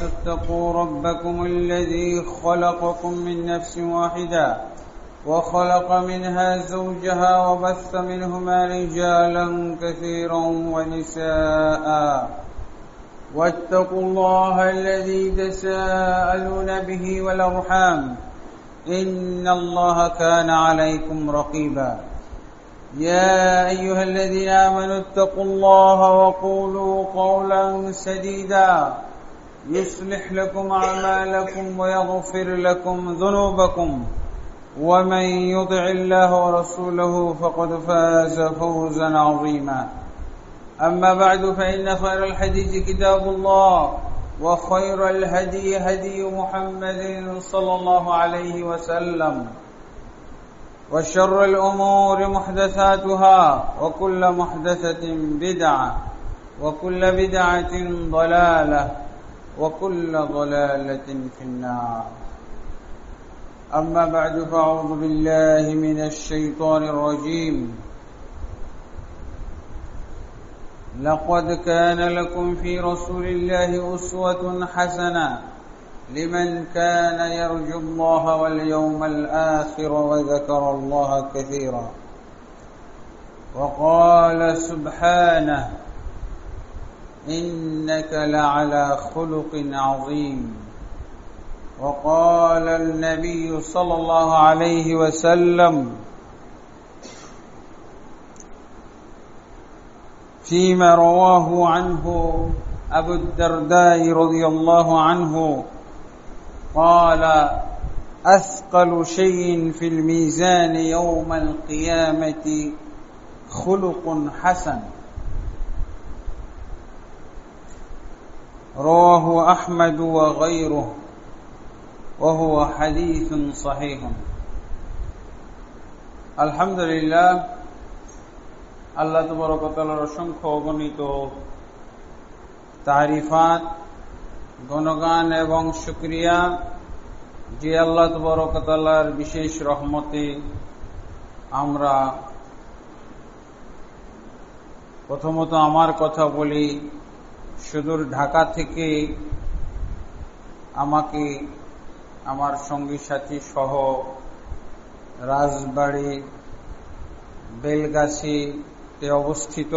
اتقوا ربكم الذي خلقكم من نفس واحدة وخلق منها زوجها وبث منهما رجالا كثيرا ونساء واتقوا الله الذي تساءلون به والأرحام إن الله كان عليكم رقيبا يا أيها الذين آمنوا اتقوا الله وقولوا قولا سديدا يصلح لكم أعمالكم ويغفر لكم ذنوبكم ومن يطع الله ورسوله فقد فاز فوزا عظيما أما بعد فإن خير الحديث كتاب الله وخير الهدي هدي محمد صلى الله عليه وسلم وشر الأمور محدثاتها وكل محدثة بدعة وكل بدعة ضلالة وكل ضلالة في النار أما بعد فأعوذ بالله من الشيطان الرجيم لقد كان لكم في رسول الله أسوة حسنة لمن كان يرجو الله واليوم الآخر وذكر الله كثيرا وقال سبحانه إنك لعلى خلق عظيم وقال النبي صلى الله عليه وسلم فيما رواه عنه أبو الدرداء رضي الله عنه قال أثقل شيء في الميزان يوم القيامة خلق حسن رواه أحمد وغيره وهو حديث صحيح الحمد لله আল্লাহ তাবারক ওয়া তাআলার অসংখ্য অগণিত তারিফাত গুণগান এবং শুকরিয়া যে আল্লাহ তাবারক ওয়া তাআলার বিশেষ রহমতে আমরা প্রথমত আমার কথা বলি সুদূর ঢাকা থেকে আমাকে আমার সঙ্গী সাথী সহ রাজবাড়ী বেলগাছি অবস্থিত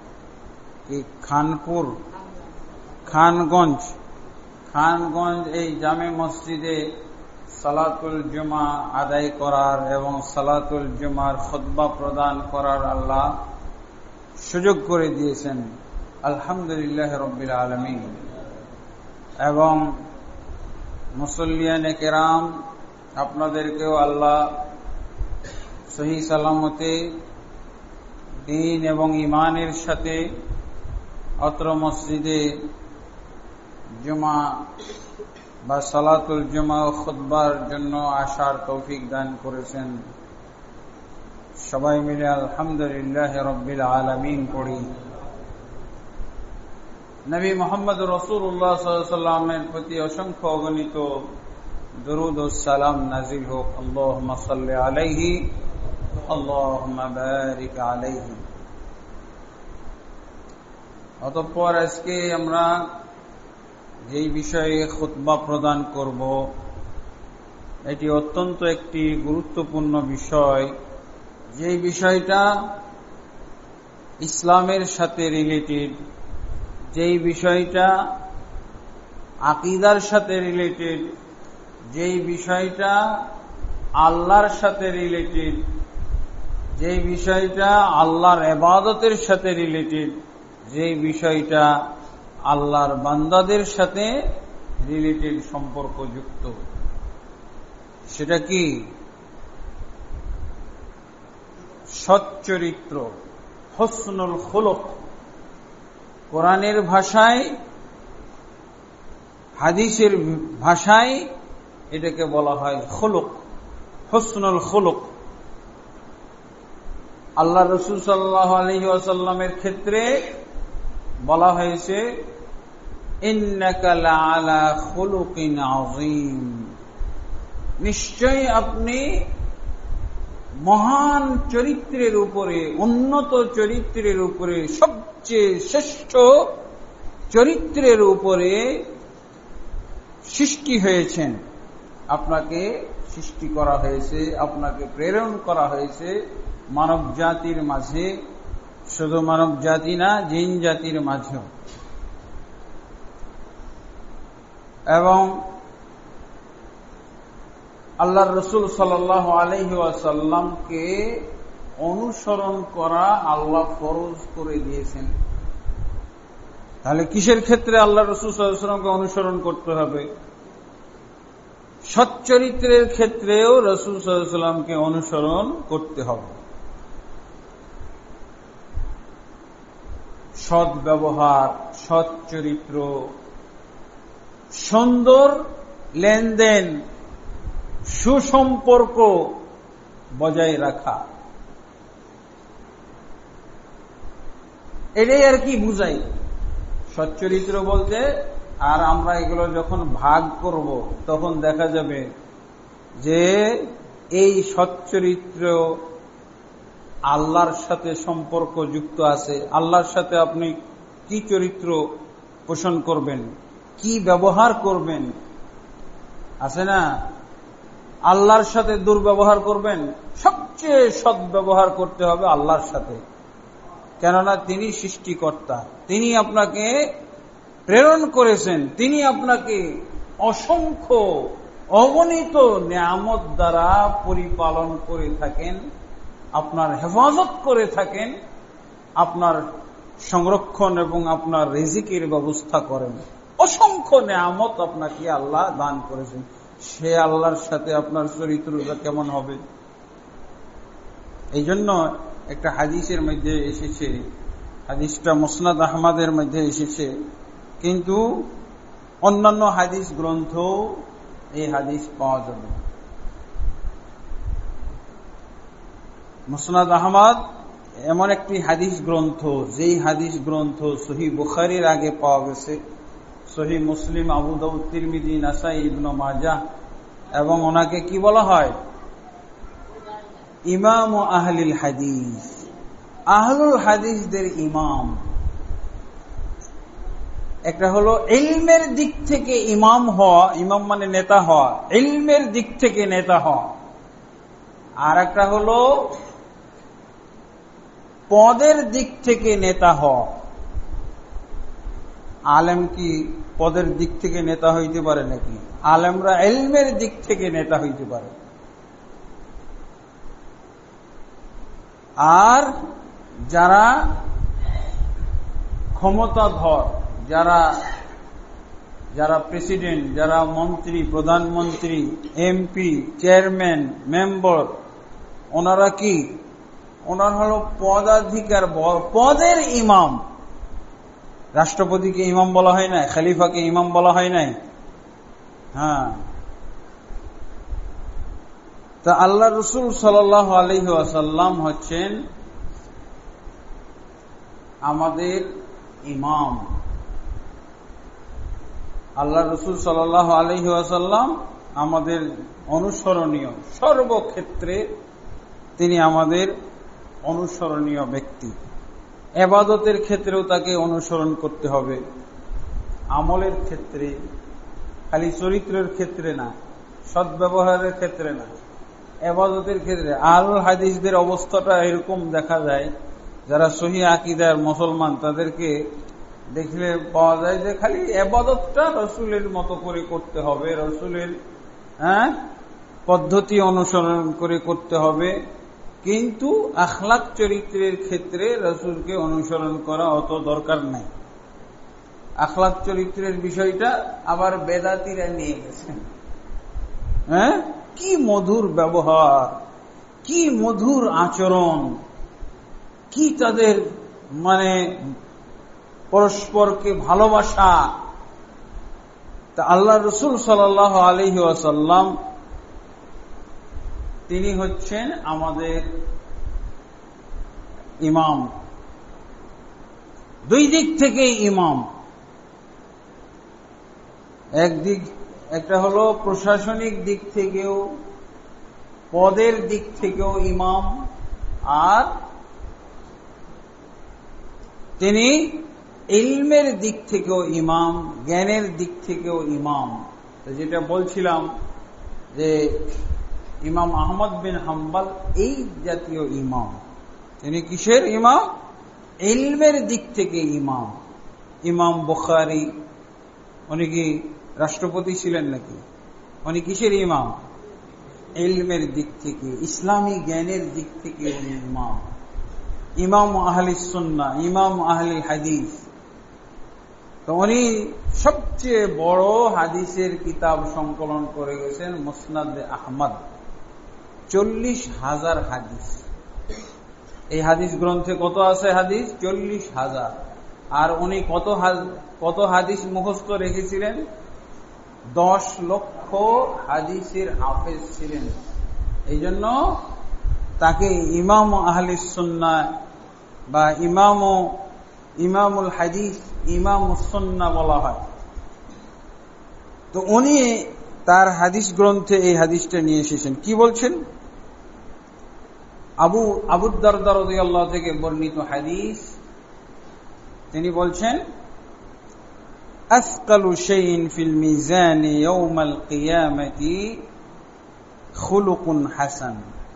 খানগঞ্জ এই জামে মসজিদে সালাতুল জুমা আদায় করার এবং সালাতুল জুমার খুতবা প্রদান করার আল্লাহ সুযোগ করে দিয়েছেন আলহামদুলিল্লাহ রাব্বিল আলামিন এবং মুসল্লিয়ানে কেরাম আপনাদেরকেও আল্লাহ সহি সালামতে দ্বীন এবং ঈমানের সাথে অত্র মসজিদে জুমা বা সালাতুল জুমা ও খুতবার জন্য আসার তৌফিক দান করেছেন সবাই মিলে আলহামদুলিল্লাহ রাব্বিল আলামিন পড়ি নবী মুহাম্মদ রাসূলুল্লাহ সাল্লাল্লাহু আলাইহি ওয়াসাল্লামের প্রতি অসংখ্য অগণিত দরুদ ও সালাম নাযিল হোক আল্লাহুম্মা সাল্লি আলাইহি আল্লাহুম্মা বারিক আলাইহি অতঃপর আজকে আমরা যেই বিষয়ে খুতবা প্রদান করব এটি অত্যন্ত একটি গুরুত্বপূর্ণ বিষয় যেই বিষয়টা ইসলামের সাথে রিলেটেড যেই বিষয়টা আকীদার সাথে রিলেটেড যেই বিষয়টা আল্লাহর সাথে রিলেটেড যেই বিষয়টা আল্লাহর ইবাদতের সাথে রিলেটেড যেই বিষয়টা আল্লাহর বান্দাদের সাথে রিলেটেড সম্পর্কযুক্ত সেটা কি সচ্চরিত্র হুসনুল খুলুক কোরআনের ভাষায় হাদিসের ভাষায় এটাকে বলা হয় খুলুক হুসনুল খুলুক আল্লাহ রাসূল সাল্লাল্লাহু আলাইহি ওয়াসাল্লামের ক্ষেত্রে বলা হয়েছে ইন্নাকা লাআলা খুলুকিন আযীম নিশ্চয় আপনি মহান চরিত্রের উপরে উন্নত চরিত্রের উপরে সবচেয়ে শ্রেষ্ঠ চরিত্রের উপরে সৃষ্টি হয়েছেন, আপনাকে সৃষ্টি করা হয়েছে, আপনাকে প্রেরণ করা হয়েছে মানব জাতির মাঝে, শুধু মানব জাতি না, জিন জাতির মাঝেও। এবং আল্লাহর রাসূল সাল্লাল্লাহু আলাইহি ওয়াসাল্লামকে অনুসরণ করা আল্লাহ ফরজ করে দিয়েছেন। তাহলে কিসের ক্ষেত্রে আল্লাহর রাসূল সাল্লাল্লাহু আলাইহি ওয়াসাল্লামকে অনুসরণ করতে হবে? সচ্চরিত্রের ক্ষেত্রেও রাসূল সাল্লাল্লাহু আলাইহি ওয়াসাল্লামকে অনুসরণ করতে হবে। সৎ ব্যবহার, সৎ চরিত্র, সুন্দর লেনদেন, সুসম্পর্ক বজায় রাখা, এটাই আর কি বুঝাই সচ্চরিত্র বলতে। আর আমরা এগুলো যখন ভাগ করব তখন দেখা যাবে যে এই সচ্চরিত্র আল্লাহর সাথে সম্পর্ক যুক্ত আছে। আল্লাহর সাথে আপনি কি চরিত্র পোষণ করবেন, কি ব্যবহার করবেন, আছে না? আল্লাহর সাথে দুর্ব্যবহার করবেন, সবচেয়ে সৎ ব্যবহার করতে হবে আল্লাহর সাথে। কেননা তিনি সৃষ্টিকর্তা, তিনি আপনাকে প্রেরণ করেছেন, তিনি আপনাকে অসংখ্য অগণিত নিয়ামত দ্বারা পরিপালন করে থাকেন, আপনার হেফাজত করে থাকেন, আপনার সংরক্ষণ এবং আপনার রিজিকের ব্যবস্থা করেন। অসংখ্য নিয়ামত আপনাকে আল্লাহ দান করেছেন। সে আল্লাহর সাথে আপনার চরিত্রটা কেমন হবে? এই জন্য একটা হাদিসের মধ্যে এসেছে, হাদিসটা মুসনাদ আহমদের মধ্যে এসেছে, কিন্তু অন্যান্য হাদিস গ্রন্থ এই হাদিস পাওয়া যাবে। মুসনাদ আহমদ এমন একটি হাদিস গ্রন্থ, যেই হাদিস গ্রন্থ সহিহ বুখারীর আগে পাওয়া গেছে, সহিহ মুসলিম, আবু দাউদ, তিরমিজি, নাসাই, ইবনে মাজাহ, এবং ওনাকে কি বলা হয়? ইমাম আহলিল হাদিস, আহলুল হাদিসদের ইমাম। একটা হলো ইলমের দিক থেকে ইমাম হওয়া, ইমাম মানে নেতা হওয়া, ইলমের দিক থেকে নেতা হওয়া। আর একটা হলো পদের দিক থেকে নেতা হওয়া। আলেম কি পদের দিক থেকে নেতা হইতে পারে নাকি? আলেমরা ইলমের দিক থেকে নেতা হইতে পারে। আর যারা ক্ষমতাধর, যারা প্রেসিডেন্ট, যারা মন্ত্রী, প্রধানমন্ত্রী, এমপি, চেয়ারম্যান, মেম্বার, ওনারা কি? ওনার হলো পদাধিকার, পদের ইমাম। রাষ্ট্রপতিকে ইমাম বলা হয় না, খলিফাকে ইমাম বলা হয় নাই? হ্যাঁ। তা আল্লাহ রাসূল সাল্লাল্লাহু আলাইহি ওয়াসাল্লাম হচ্ছেন আমাদের ইমাম। আল্লাহ রাসূল সাল্লাল্লাহু আলাইহি ওয়াসাল্লাম আমাদের অনুসরণীয়, সর্বক্ষেত্রে তিনি আমাদের অনুসরণীয় ব্যক্তি। ইবাদতের ক্ষেত্রেও তাকে অনুসরণ করতে হবে, আমলের ক্ষেত্রে, খালি চরিত্রের ক্ষেত্রে না, সদ্ব্যবহারের ক্ষেত্রে না, ইবাদতের ক্ষেত্রে। আহলুল হাদিসদের অবস্থাটা এরকম দেখা যায়, যারা সহিহ আকীদার মুসলমান, তাদেরকে দেখলে পাওয়া যায় যে খালি ইবাদতটা রাসূলের মতো করে করতে হবে, রাসূলের পদ্ধতি অনুসরণ করে করতে হবে, কিন্তু আখলাক চরিত্রের ক্ষেত্রে রাসূলকে অনুসরণ করা অত দরকার নাই। আখলাক চরিত্রের বিষয়টা আবার বেদাতীরা নিয়ে গেছেন। কি মধুর ব্যবহার, কি মধুর আচরণ, কি তাদের মানে পরস্পরকে ভালোবাসা। তা আল্লাহ রাসূল সাল্লাল্লাহু আলাইহি ওয়াসাল্লাম তিনি হচ্ছেন আমাদের ইমাম, দুই দিক থেকে ইমাম। একটা হলো প্রশাসনিক দিক থেকেও, পদের দিক থেকেও ইমাম, আর তিনি ইলমের দিক থেকেও ইমাম, জ্ঞানের দিক থেকেও ইমাম। যেটা বলছিলাম যে ইমাম আহমদ বিন হাম্বল এই জাতীয় ইমাম। তিনি কিসের ইমাম? ইলমের দিক থেকে ইমাম। ইমাম বুখারী উনি কি রাষ্ট্রপতি ছিলেন নাকি? উনি কিসের ইমাম? ইলমের দিক থেকে, ইসলামী জ্ঞানের দিক থেকে উনি ইমাম। ইমাম আহলি সুন্নাহ, ইমাম আহলি হাদিস। তো উনি সবচেয়ে বড় হাদিসের কিতাব সংকলন করে গেছেন মুসনাদ আহমদ, 40,000 হাদিস। এই হাদিস গ্রন্থে কত আছে হাদিস? 40,000। আর উনি কত হাদিস মুখস্থ রেখেছিলেন? 10 লক্ষ হাদিসের হাফেজ ছিলেন। এই জন্য তাকে ইমাম আহলিস সুন্নাহ বা ইমামুল হাদিস, ইমামুস সুন্নাহ বলা হয়। তো উনি তার হাদিস গ্রন্থে এই হাদিসটা নিয়ে এসেছেন। কি বলছেন? আবু দারদা রাদিয়াল্লাহু থেকে বর্ণিত হাদিস। তিনি বলছেন, আসকালু শাইইন ফিল মিজান ইয়াউমাল কিয়ামাতি খুলুকুন হাসান।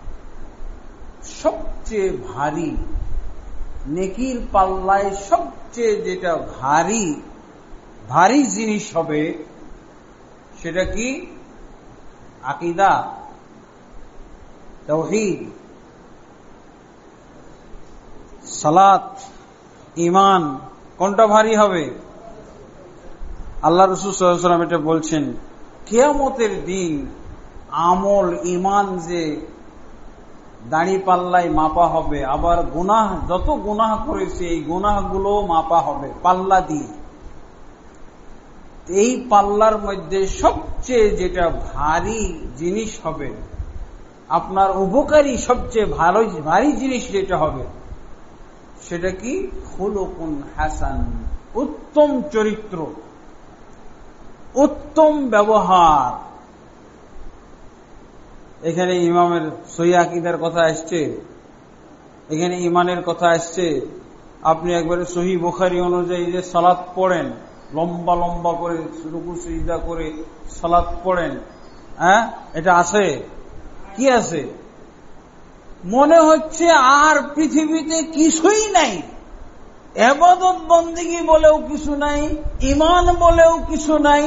সবচেয়ে ভারী, নেকির পাল্লায় সবচেয়ে যেটা ভারী জিনিস হবে সেটা কি? আকীদা, তাওহীদ, সালাত, ঈমান। কোনটা ভারী হবে? আল্লাহ রাসূল সাল্লাল্লাহু আলাইহি ওয়াসাল্লাম এটা বলছেন, কিয়ামতের দিন আমল, ঈমান যে দাড়ি পাল্লায় মাপা হবে, আবার গুনাহ, যত গুনাহ করেছে এই গুনাহগুলো মাপা হবে পাল্লা দিয়ে। এই পাল্লার মধ্যে সবচেয়ে যেটা ভারী জিনিস হবে, আপনার উপকারী সবচেয়ে ভারী জিনিস যেটা হবে সেটা কি? খুলুকুন হাসান, উত্তম চরিত্র, উত্তম ব্যবহার। এখানে ইমামের সহিহ আকীদার কথা আসছে, এখানে ঈমানের কথা আসছে। আপনি একবারে সহিহ বুখারী অনুযায়ী যে সালাত পড়েন, লম্বা লম্বা করে রুকু সিজদা করে সালাত পড়েন, হ্যাঁ, এটা আছে? কি আছে? মনে হচ্ছে আর পৃথিবীতে কিছুই নাই, ইবাদত বন্দেগী বলেও কিছু নাই, ঈমান বলেও কিছু নাই,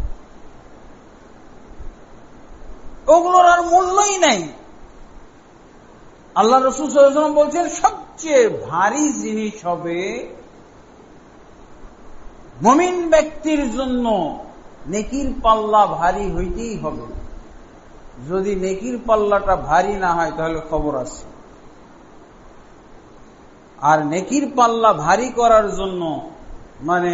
ওগুলোর আর মূল্যই নাই। আল্লাহ রাসূল সাল্লাল্লাহু আলাইহি ওয়াসাল্লাম বলছেন, সবচেয়ে ভারী জিনিস হবে মুমিন ব্যক্তির জন্য নেকির পাল্লা ভারী হইতেই হবে। যদি নেকির পাল্লাটা ভারী না হয় তাহলে খবর আছে। আর নেকির পাল্লা ভারী করার জন্য মানে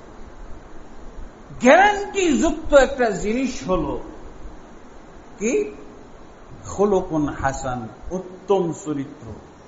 গ্যারান্টি যুক্ত একটা জিনিস হলো কি? খুলুকুন হাসান, উত্তম চরিত্র,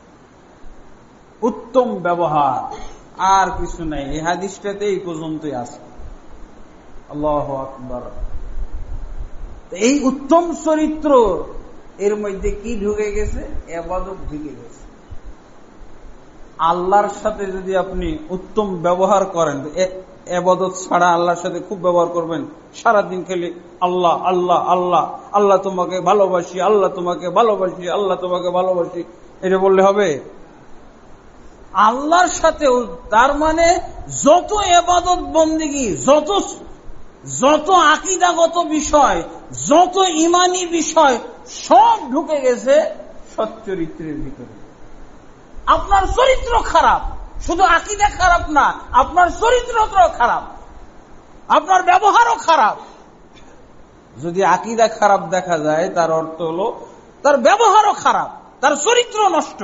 উত্তম ব্যবহার। আর কিছু নাই। এই হাদিসটাতে এই পর্যন্তই আছে। আল্লাহু আকবার। এই উত্তম চরিত্র এর মধ্যে কি ঢুকে গেছে? ইবাদত ঢুকে গেছে। আল্লাহর সাথে যদি আপনি উত্তম ব্যবহার করেন, ইবাদত ছাড়া আল্লাহর সাথে খুব ব্যবহার করবেন, সারাদিন খেলে আল্লাহ আল্লাহ আল্লাহ, আল্লাহ তোমাকে ভালোবাসি, আল্লাহ তোমাকে ভালোবাসি, আল্লাহ তোমাকে ভালোবাসি, এটা বললে হবে? আল্লাহর সাথেও, তার মানে যত ইবাদত বন্দেগী, যত আকীদাগত বিষয়, যত ঈমানি বিষয় সব ঢুকে গেছে সৎ চরিত্রের ভিতরে। আপনার চরিত্র খারাপ, শুধু আকীদা খারাপ না, আপনার চরিত্রটাও খারাপ, আপনার ব্যবহারও খারাপ। যদি আকীদা খারাপ দেখা যায় তার অর্থ হলো তার ব্যবহারও খারাপ, তার চরিত্র নষ্ট।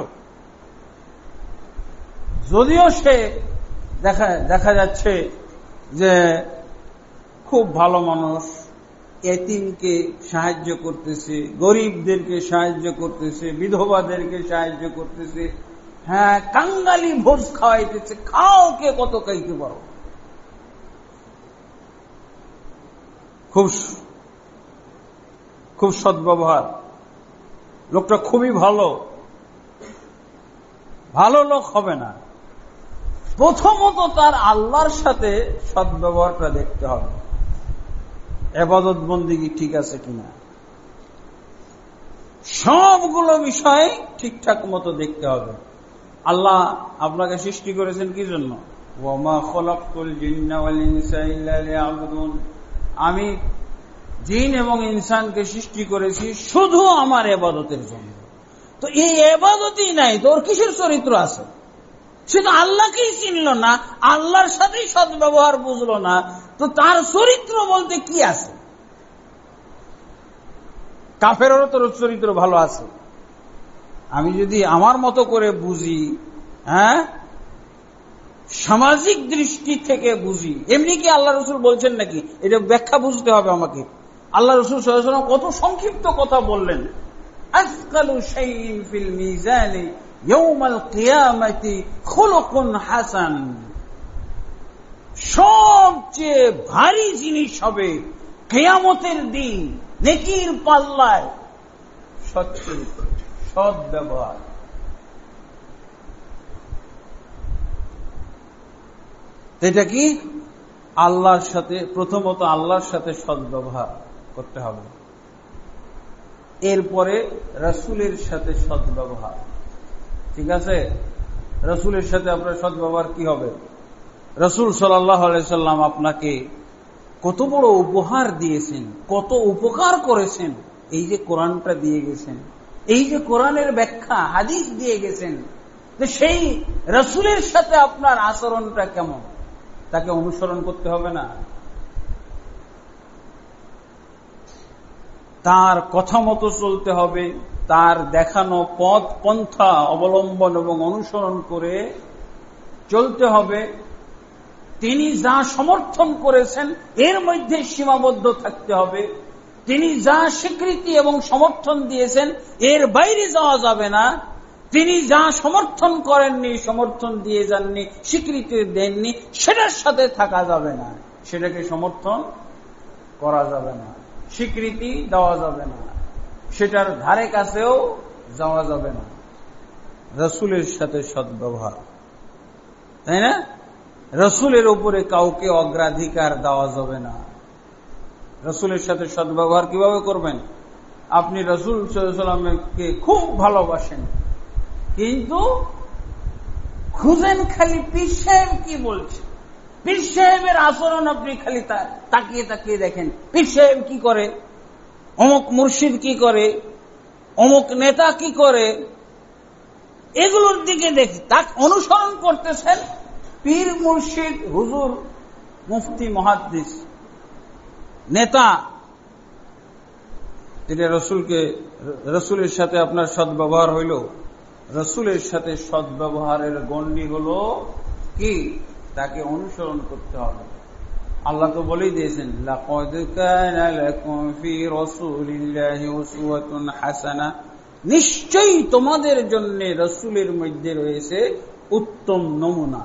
যদিও সে দেখা যাচ্ছে যে খুব ভালো মানুষ, এতিমকে সাহায্য করতেছে, গরিবদেরকে সাহায্য করতেছে, বিধবাদেরকে সাহায্য করতেছে, হ্যাঁ, কাঙ্গালি ভোজ খাওয়াইতেছে, খাও কে কত খাইতে পারো। খুব সদ্ব্যবহার, লোকটা খুবই ভালো লোক হবে না। প্রথমত তার আল্লাহর সাথে সদ্ব্যবহারটা দেখতে হবে। ইবাদত বন্দেগী ঠিক আছে কিনা, সবগুলো বিষয় ঠিকঠাক মতো দেখতে হবে। আল্লাহ আপনাকে সৃষ্টি করেছেন কি জন্য? ওয়ামা খলাকতুল জিন্না ওয়াল ইনসা ইল্লা লিয়াবুদুন, আমি জিন এবং ইনসানকে সৃষ্টি করেছি শুধু আমার ইবাদতের জন্য। তো এই ইবাদতই নাই তো ওর কিসের চরিত্র আছে? সে তো আল্লাহকেই চিনল না, আল্লাহর সাথেই সদ্ব্যবহার বুঝলো না, তো তার চরিত্র বলতে কি আছে? কাফেরেরও তোর চরিত্র ভালো আছে। আমি যদি আমার মতো করে বুঝি, সামাজিক দৃষ্টি থেকে বুঝি, এমনি কি আল্লাহ রসুল বলছেন নাকি? এটা ব্যাখ্যা বুঝতে হবে আমাকে। আল্লাহ রসুল সাল্লাল্লাহু আলাইহি ওয়াসাল্লাম কত সংক্ষিপ্ত কথা বললেন। আসকালু শাইইন ফিল মিজানি ইয়াউমাল কিয়ামাতি খুলুকুন হাসান, সবচেয়ে ভারী জিনিস হবে কিয়ামতের দিন নেকির পাল্লায় সচ্চরিত্র, সৎ ব্যবহার। এটা কি? আল্লাহর সাথে, প্রথমত আল্লাহর সাথে সদ্ব্যবহার করতে হবে, এরপরে রাসূলের সাথে সদ্ব্যবহার। ঠিক আছে? রাসূলের সাথে আপনার সদ্ব্যবহার কি হবে? রাসূল সাল্লাল্লাহু আলাইহি সাল্লাম আপনাকে কত বড় উপহার দিয়েছেন, কত উপকার করেছেন। এই যে কোরআনটা দিয়ে গেছেন, এই যে কোরআনের ব্যাখ্যা হাদিস দিয়ে গেছেন, সেই রাসূলের সাথে আপনার আচরণটা কেমন, তাকে অনুসরণ করতে হবে না? তার কথা মতো চলতে হবে, তার দেখানো পথ পন্থা অবলম্বন এবং অনুসরণ করে চলতে হবে। তিনি যা সমর্থন করেছেন এর মধ্যে সীমাবদ্ধ থাকতে হবে। তিনি যা স্বীকৃতি এবং সমর্থন দিয়েছেন এর বাইরে যাওয়া যাবে না। তিনি যা সমর্থন করেননি, সমর্থন দিয়ে যাননি, স্বীকৃতি দেননি, সেটার সাথে থাকা যাবে না, সেটাকে সমর্থন করা যাবে না, স্বীকৃতি দেওয়া যাবে না, সেটার ধারে কাছেও যাওয়া যাবে না। রাসূলের সাথে সদ্ব্যবহার, তাই না? রাসূলের উপরে কাউকে অগ্রাধিকার দেওয়া যাবে না। রাসূলের সাথে সদ্ব্যবহার কিভাবে করবেন? আপনি রাসূল সাল্লাল্লাহু আলাইহি ওয়াসাল্লামকে খুব ভালোবাসেন, কিন্তু খুঁজেন খালি পীর সাহেব কি বলছে, পীর সাহেবের আচরণ আপনি খালি তাকিয়ে তাকিয়ে দেখেন, পীর সাহেব কি করে, অমুক মুর্শিদ কি করে, অমুক নেতা কি করে, এগুলোর দিকে দেখি, তাকে অনুসরণ করতেছেন। পীর মুর্শিদ হুজুর মুফতি মুহাদ্দিস নেতা, এটা রাসূলের সাথে আপনার সদ্ব্যবহার হইল। রাসূলের সাথে সদ্ব্যবহারের গণ্ডি হলো কি? তাকে অনুসরণ করতে হবে। আল্লাহ তো বলেই দিয়েছেন, লাকাদ কানা লাকুম ফি রাসূলিল্লাহি উসওয়াতুন হাসানাহ, নিশ্চয়ই তোমাদের জন্য রাসূলের মধ্যে রয়েছে উত্তম নমুনা।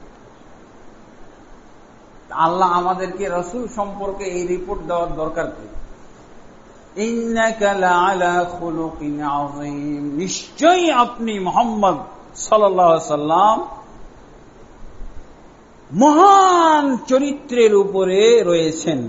আল্লাহ আমাদেরকে রাসূল সম্পর্কে এই রিপোর্ট দেওয়ার দরকার কি? ইন্নাকা লাআলা খুলুকিন আযীম, নিশ্চয়ই আপনি মুহাম্মদ সাল্লাল্লাহু আলাইহি ওয়াসাল্লাম মহান চরিত্রের উপরে রয়েছেন।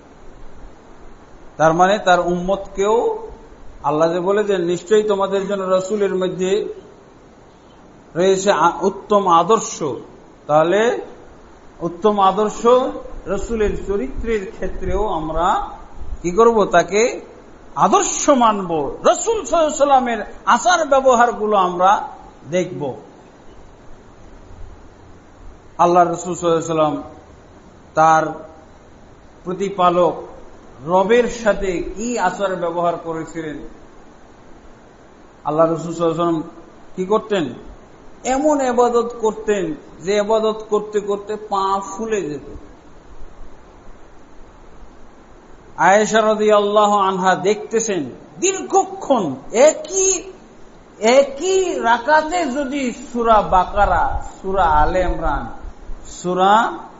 তার মানে তার উম্মতকেও আল্লাহ যে বলেছেন নিশ্চয়ই তোমাদের জন্য রাসূলের মধ্যে রয়েছে উত্তম আদর্শ, তাহলে উত্তম আদর্শ রাসূলের চরিত্রের ক্ষেত্রেও আমরা কি করব? তাকে আদর্শ মানব। রাসূল সাল্লাল্লাহু আলাইহি ওয়াসাল্লামের আচার ব্যবহার গুলো আমরা দেখব। আল্লাহ রাসূল সাল্লাল্লাহু আলাইহি ওয়াসাল্লাম তার প্রতিপালক রবের সাথে কি আচার ব্যবহার করেছিলেন? আল্লাহ রাসূল সাল্লাল্লাহু আলাইহি ওয়াসাল্লাম কি করতেন? এমন ইবাদত করতেন যে ইবাদত করতে করতে পা ফুলে যেত। আয়েশা রাদিয়াল্লাহু আনহা দেখতেছেন দীর্ঘক্ষণ একই রাকাতে যদি সূরা বাকারা, সূরা আলে ইমরান, সূরা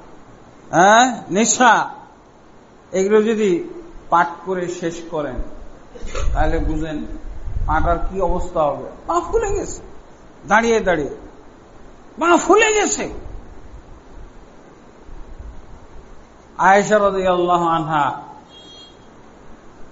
নিসা এগুলো যদি পাঠ করে শেষ করেন তাহলে বুঝেন পাটার কি অবস্থা হবে। পা ফুলে গেছে, দাঁড়িয়ে দাঁড়িয়ে পা ফুলে গেছে। আয়েশা রাদিয়াল্লাহু আনহা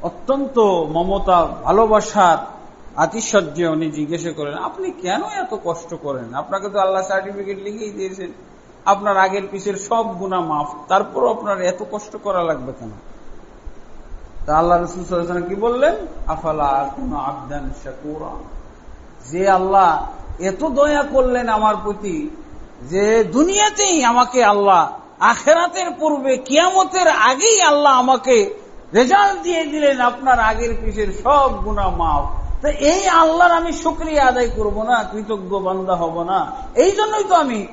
অত্যন্ত মমতা ভালোবাসার আতিশয্যে উনি জিজ্ঞেস করেন, আপনি কেন এত কষ্ট করেন? আপনাকে তো আল্লাহ সার্টিফিকেট লিখেই দিয়েছেন, আপনার আগের পিছের সব গুনাহ মাফ, তারপর আপনার এত কষ্ট করা লাগবে কেন? তা আল্লাহ রাসূল সাল্লাল্লাহু আলাইহি ওয়াসাল্লাম কি বললেন? আফালা আকুনু আবদান শাকুরা, যে আল্লাহ এত দয়া করলেন আমার প্রতি যে দুনিয়াতেই আমাকে আল্লাহ, আখিরাতের পূর্বে কিয়ামতের আগেই আল্লাহ আমাকে রেজাল্ট দিয়ে দিলেন আপনার আগের পিছের সব গুনাহ মাফ। তো এই আল্লাহর আমি শুকরিয়া আদায় করব না, কৃতজ্ঞ বান্দা হব না? এই জন্যই তো আমি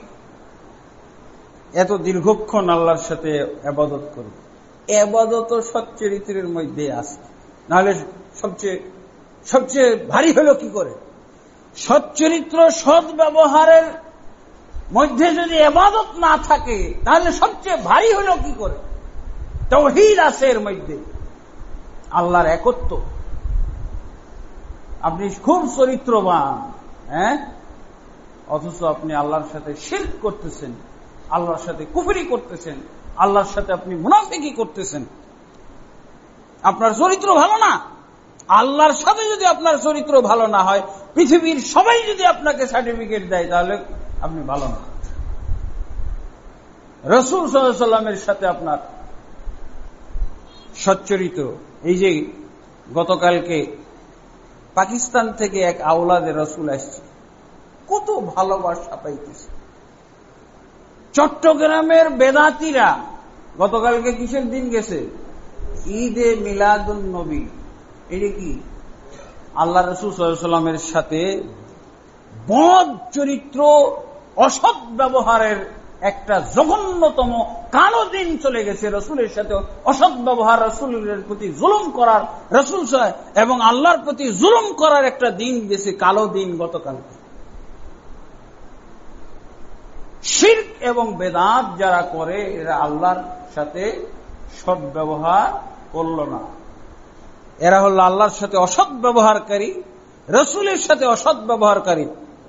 এত দীর্ঘক্ষণ আল্লাহর সাথে ইবাদত করি। ইবাদত সচ্চরিত্রের মধ্যে আছে, নাহলে সবচেয়ে ভারী হলো কি করে? সচ্চরিত্র সৎ ব্যবহারের মধ্যে যদি ইবাদত না থাকে তাহলে সবচেয়ে ভারী হলো কি করে? তাওহীদ আছে এর মধ্যে, আল্লাহর একত্ব। আপনি খুব চরিত্রবান, অথচ আপনি আল্লাহর সাথে শিরক করতেছেন, আল্লাহর সাথে কুফরি করতেছেন, আল্লাহর সাথে আপনি মুনাফিকি করতেছেন। আপনার চরিত্র ভালো না। আল্লাহর সাথে যদি আপনার চরিত্র ভালো না হয়, পৃথিবীর সবাই যদি আপনাকে সার্টিফিকেট দেয়, তাহলে আপনি ভালো না। রাসূল সাল্লাল্লাহু আলাইহি ওয়াসাল্লামের সাথে আপনার সচ্চরিত্র। এই যে গতকালকে পাকিস্তান থেকে এক আওলাদে রাসূল আসছে, কত ভালোবাসা পাইতেছে। চট্টগ্রামের বেদাতীরা গতকালকে কিসের দিন গেছে? ঈদে মিলাদুন নবী। এটা কি? আল্লাহ রাসূল সাল্লাল্লাহু আলাইহি ওয়াসাল্লামের সাথে বদ চরিত্র, অসৎ ব্যবহারের একটা জঘন্যতম কালো দিন চলে গেছে। রাসূলের সাথে অসৎ ব্যবহার, রাসূলের প্রতি জুলুম করার, রাসূল এবং আল্লাহর প্রতি জুলুম করার একটা দিন গেছে, কালো দিন গতকালকে। শিরক এবং বেদাত যারা করে, এরা আল্লাহর সাথে সৎ ব্যবহার করল না। এরা হল আল্লাহর সাথে অসৎ ব্যবহারকারী, রাসূলের সাথে অসৎ ব্যবহারকারী।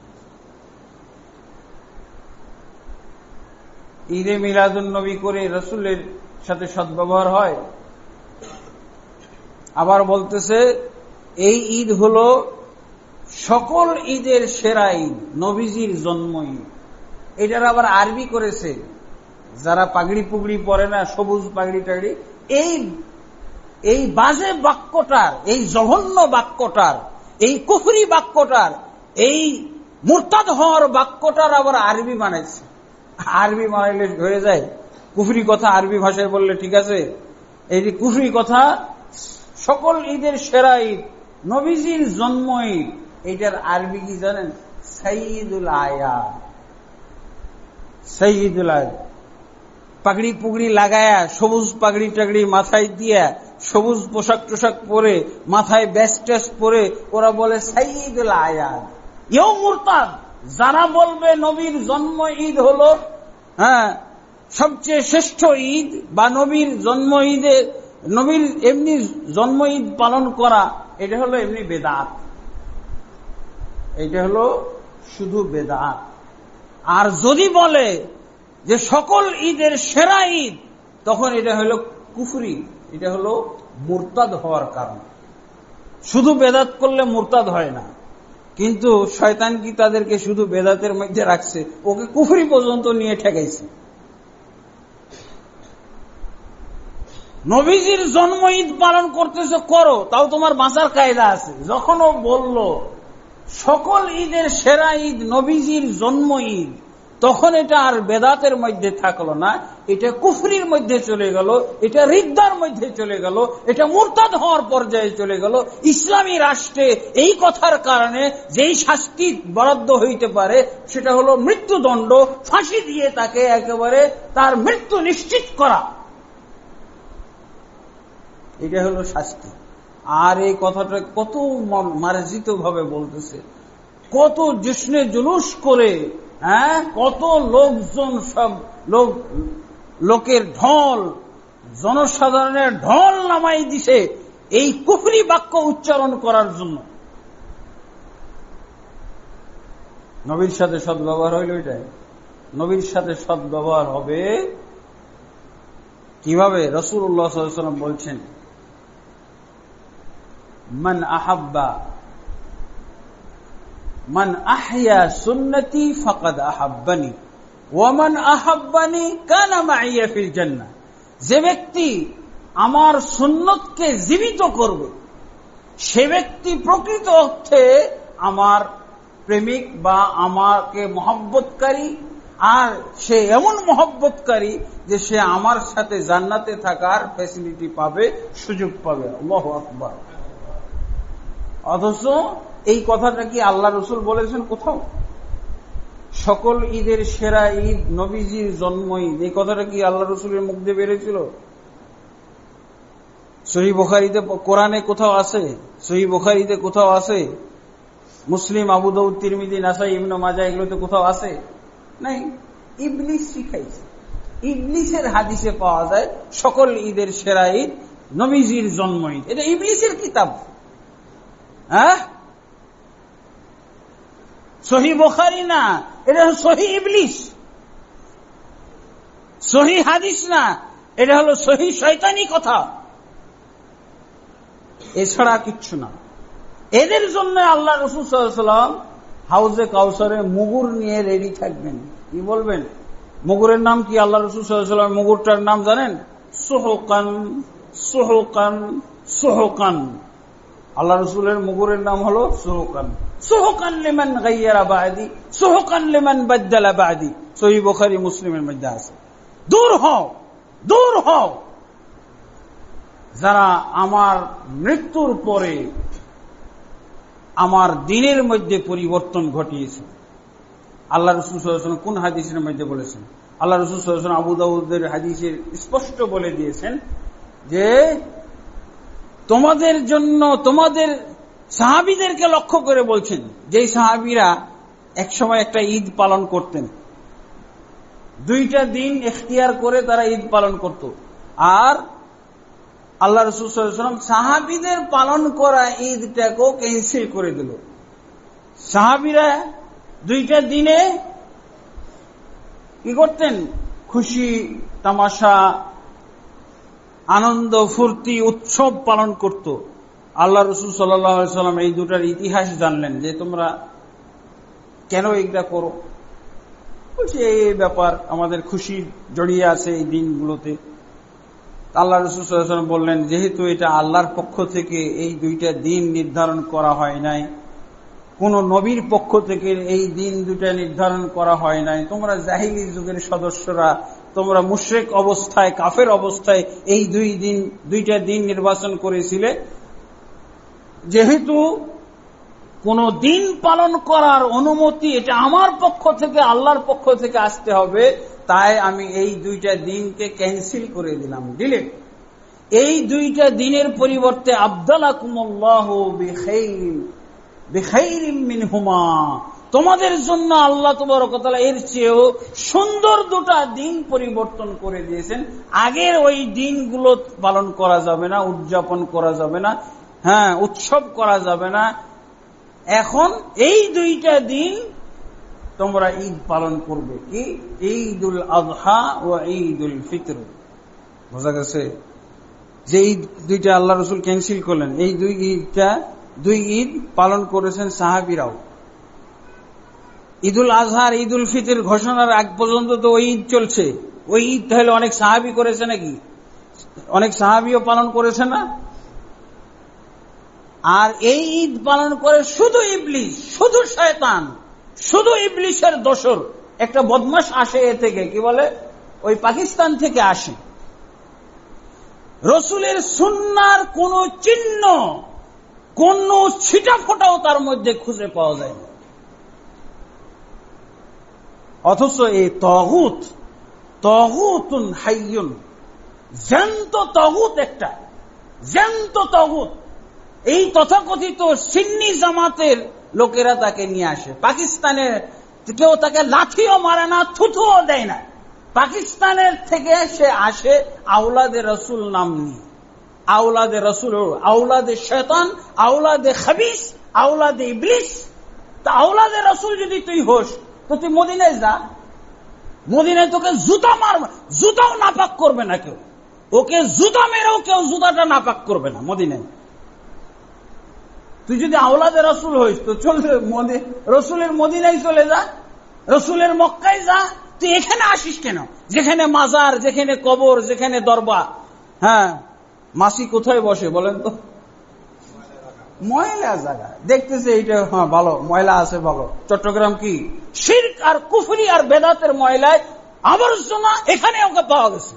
ঈদে মিলাদুন নবী করে রাসূলের সাথে সদ্ব্যবহার হয়? আবার বলতেছে এই ঈদ হলো সকল ঈদের সেরা ঈদ, নবীজির জন্ম ঈদ। এটার আবার আরবি করেছে যারা পাগড়ি পুগড়ি পরে না, সবুজ পাগড়ি টাগড়ি। এই বাজে বাক্যটার, এই জঘন্য বাক্যটার, এই কুফরি বাক্যটার, এই মুরতাদ হওয়ার বাক্যটার আবার আরবি বানাইছে। আরবি বানাইলে হয়ে যায়? কুফরি কথা আরবি ভাষায় বললে ঠিক আছে? এই যে কুফরি কথা, সকল ঈদের সেরা ঈদ, নবীজির জন্ম ঈদ, এইটার আরবি কি জানেন? সাইয়্যিদুল আয়াত। সাইয়্যিদুল আয়াত। পাগড়ি পুগড়ি লাগায়া, সবুজ পাগড়ি টাগড়ি মাথায় দিয়া, সবুজ পোশাক টোশাক পরে, মাথায় ব্যাস ট্যাস পরে ওরা বলে সাইয়্যিদুল আয়াত। এও মুরতাদ। যারা বলবে নবীর জন্ম ঈদ হলো সবচেয়ে শ্রেষ্ঠ ঈদ, বা নবীর জন্ম ঈদে নবীর এমনি জন্ম ঈদ পালন করা, এটা হলো এমনি বেদাত। এটা হলো শুধু বেদাত। আর যদি বলে যে সকল ঈদের সেরা ঈদ, তখন এটা হলো কুফরি, এটা হলো মুরতাদ হওয়ার কারণ। শুধু বেদাত করলে মুরতাদ হয় না, কিন্তু শয়তান কি তাদেরকে শুধু বেদাতের মধ্যে রাখছে, ওকে কুফরি পর্যন্ত নিয়ে ঠেকাইছে। নবীজির জন্ম ঈদ পালন করতেছে, করো, তাও তোমার বাঁচার কায়দা আছে। যখন ও বলল সকল ঈদের সেরা ঈদ নবীজির জন্ম ঈদ, তখন এটা আর বেদাতের মধ্যে থাকলো না, এটা কুফরির মধ্যে চলে গেল, এটা রিদ্দার মধ্যে চলে গেল, এটা মুরতাদ হওয়ার পর্যায়ে চলে গেল। ইসলামী রাষ্ট্রে এই কথার কারণে যেই শাস্তি বরাদ্দ হইতে পারে সেটা হলো মৃত্যুদণ্ড, ফাঁসি দিয়ে তাকে একেবারে তার মৃত্যু নিশ্চিত করা, এটা হলো শাস্তি। আর এই কথাটা কত মার্জিত ভাবে বলতেছে, কত জশ্নে জুলুস করে, কত লোকজন, সব লোকের ঢল, জনসাধারণের ঢল নামাই দিছে এই কুফরি বাক্য উচ্চারণ করার জন্য। নবীর সাথে সদ্ব্যবহার হইল এটাই। নবীর সাথে সদ্ব্যবহার হবে কিভাবে? রাসূলুল্লাহ সাল্লাল্লাহু আলাইহি ওয়াসাল্লাম বলছেন, মান আহাব্বা মান আহইয়া সুন্নতি ফাকাদ আহাব্বানি ওয়া মান আহাব্বানি কানা মাইয়া ফিল জান্নাহ। যে ব্যক্তি আমার সুন্নতকে জীবিত করবে সে ব্যক্তি প্রকৃত অর্থে আমার প্রেমিক বা আমাকে মহব্বতকারী, আর সে এমন মহব্বতকারী যে সে আমার সাথে জান্নাতে থাকার ফ্যাসিলিটি পাবে, সুযোগ পাবে। আল্লাহু আকবার। অথচ এই কথাটা কি আল্লাহ রসুল বলেছেন কোথাও? সকল ঈদের সেরা ঈদ নবীজির জন্ম ঈদ, এই কথাটা কি আল্লাহ রসুলের মুখ দিয়ে বেরিয়েছিল? সহিহ বুখারীতে, কোরআনে কোথাও আছে? সহিহ বুখারীতে কোথাও আছে? মুসলিম, আবু দাউদ, তিরমিজি, নাসাই, ইবনে মাজাহ এগুলোতে কোথাও আছে? নাই। ইবলিস শিখাইছে। ইবলিসের হাদিসে পাওয়া যায় সকল ঈদের সেরা ঈদ নবীজির জন্ম ঈদ। এটা ইবলিসের কিতাব। হ্যাঁ, সহিহ বুখারী না, এটা সহিহ ইবলিস। সহিহ হাদিস না, এটা হলো সহিহ শয়তানি কথা, এছাড়া কিচ্ছু না। এদের জন্য আল্লাহ রাসূল সাল্লাল্লাহু আলাইহি ওয়াসাল্লাম হাউজে কাউসারে মুগুর নিয়ে রেডি থাকবেন। কি বলবেন? মুগুরের নাম কি? আল্লাহ রাসূল সাল্লাল্লাহু আলাইহি ওয়াসাল্লাম মুগুরটার নাম জানেন? সুহুকান, সুহুকান, সুহুকান। আল্লাহ রাসূলের মুগুরের নাম হলো সুহুকান। সুহুকান লিমান গায়্যারা বাদি, সুহুকান লিমান বাদদালা বাদি। সহিহ বুখারী, মুসলিমের মধ্যে আছে। দূর হও, দূর হও যারা আমার মৃত্যুর পরে আমার দ্বীনের মধ্যে পরিবর্তন ঘটিয়েছে। আল্লাহ রাসূল সাল্লাল্লাহু আলাইহি ওয়াসাল্লাম কোন হাদিসের মধ্যে বলেছেন? আল্লাহ রাসূল সাল্লাল্লাহু আলাইহি ওয়াসাল্লাম আবু দাউদের হাদিসে স্পষ্ট বলে দিয়েছেন যে তোমাদের জন্য, তোমাদের সাহাবীদেরকে লক্ষ্য করে বলছেন, যেই সাহাবীরা একসময় একটা ঈদ পালন করতেন, দুইটা দিন ইখতিয়ার করে তারা ঈদ পালন করত, আর আল্লাহ রাসূল সাল্লাল্লাহু আলাইহি ওয়াসাল্লাম সাহাবীদের পালন করা ঈদটাকেও ক্যান্সেল করে দিল। সাহাবীরা দুইটা দিনে কি করতেন? খুশি তামাশা, আনন্দ ফুর্তি, উৎসব পালন করত। আল্লাহ রাসূল সাল্লাল্লাহু আলাইহি ওয়াসাল্লাম এই দুটার ইতিহাস জানলেন যে তোমরা কেন এইটা করো। বলছে এই ব্যাপার, আমাদের খুশি জড়িয়ে আছে এই দিনগুলোতে। আল্লাহ রাসূল সাল্লাল্লাহু আলাইহি ওয়াসাল্লাম বললেন, যেহেতু এটা আল্লাহর পক্ষ থেকে এই দুইটা দিন নির্ধারণ করা হয় নাই, কোন নবীর পক্ষ থেকে এই দিন দুটা নির্ধারণ করা হয় নাই, তোমরা জাহিলি যুগের সদস্যরা, তোমরা মুশরিক অবস্থায়, কাফের অবস্থায় এই দুইটা দিন নির্বাচন করেছিলে, যেহেতু কোন দিন পালন করার অনুমতি এটা আমার পক্ষ থেকে, আল্লাহর পক্ষ থেকে আসতে হবে, তাই আমি এই দুইটা দিনকে ক্যান্সেল করে দিলাম, ডিলিট। এই দুইটা দিনের পরিবর্তে আবদালাকুমুল্লাহু বিখাইরিম মিনহুমা, তোমাদের জন্য আল্লাহ তাবারক ওয়া তাআলা এর চেয়েও সুন্দর দুটা দিন পরিবর্তন করে দিয়েছেন। আগের ওই দিনগুলো পালন করা যাবে না, উদযাপন করা যাবে না, হ্যাঁ, উৎসব করা যাবে না। এখন এই দুইটা দিন তোমরা ঈদ পালন করবে। কি? ঈদুল আযহা ও ঈদুল ফিতর। বোঝা গেছে? যে ঈদ দুইটা আল্লাহ রাসূল ক্যান্সেল করলেন, এই দুই ঈদ পালন করেছেন সাহাবীরাও। ঈদুল আজহার, ঈদুল ফিতর ঘোষণার আগ পর্যন্ত তো ওই ঈদ চলছে। ওই ঈদ তাহলে অনেক সাহাবী করেছে নাকি? অনেক সাহাবীও পালন করেছে না? আর এই ঈদ পালন করে শুধু ইবলিস, শুধু শয়তান, শুধু ইবলিসের দোসর একটা বদমাশ আসে এ থেকে, কি বলে, ওই পাকিস্তান থেকে আসে। রসুলের সুন্নাহর কোন চিহ্ন, কোন ছিটা ফোটাও তার মধ্যে খুঁজে পাওয়া যায় না। অথচ এই তাগুত, তাগুতুন হাইয়ুন, জ্যান্ত তাগুত, একটা জ্যান্ত তাগুত। এই তথাকথিত সুন্নি জামাতের লোকেরা তাকে নিয়ে আসে। পাকিস্তানের কেউ তাকে লাঠিও মারে না, থুথুও দেয় না। পাকিস্তানের থেকে সে আসে আওলাদে রসুল নাম নিয়ে। আওলাদে রসুল, আওলাদে শয়তান, আওলাদে খবিস, আওলাদে ইবলিস। তা আওলাদে রসুল যদি তুই হোস তো তুই মদিনায় যা। মদিনায় তোকে জুতা মারবে, জুতাও নাপাক করবে না কেউ। ওকে জুতা মেরেও কেউ জুতাটা নাপাক করবে না মদিনায়। তুই যদি আওলাদে রসুল হইস তো চলে রসুলের মদিনায় চলে যা, রসুলের মক্কায় যা, তুই এখানে আসিস কেন? যেখানে মাজার, যেখানে কবর, যেখানে দরবার। হ্যাঁ, মাসি কোথায় বসে বলেন তো? ময়লা জায়গা দেখতেছে, এইটা হ্যাঁ ভালো ময়লা আছে ভালো। চট্টগ্রাম কি শিরক আর কুফরি আর বেদাতের ময়লায় আবর্জনা, এখানে ওকে পাওয়া গেছে।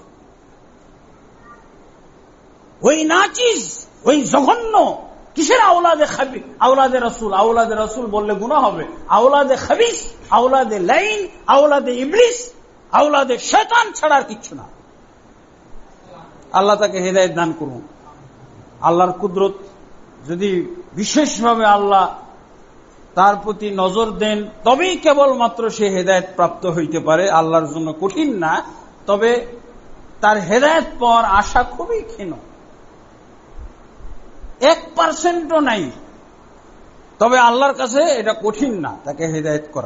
ওই নাচিস, ওই জঘন্য কিসের আওলাদে খাবিস, আওলাদে রসুল। আওলাদে রসুল বললে গুনাহ হবে। আওলাদে খাবিস, আওলাদে লাইন, আওলাদে ইবলিস, আওলাদে শয়তান ছাড়া আর কিচ্ছু না। আল্লাহ তাকে হেদায়েত দান করুন। আল্লাহর কুদরত যদি বিশেষভাবে আল্লাহ তার প্রতি নজর দেন, তবেই কেবলমাত্র সে হেদায়েত প্রাপ্ত হইতে পারে। আল্লাহর জন্য কঠিন না, তবে তার হেদায়েত পাওয়ার আশা খুবই ক্ষীণ, 1% নাই। তবে আল্লাহর কাছে এটা কঠিন না তাকে হেদায়েত করা।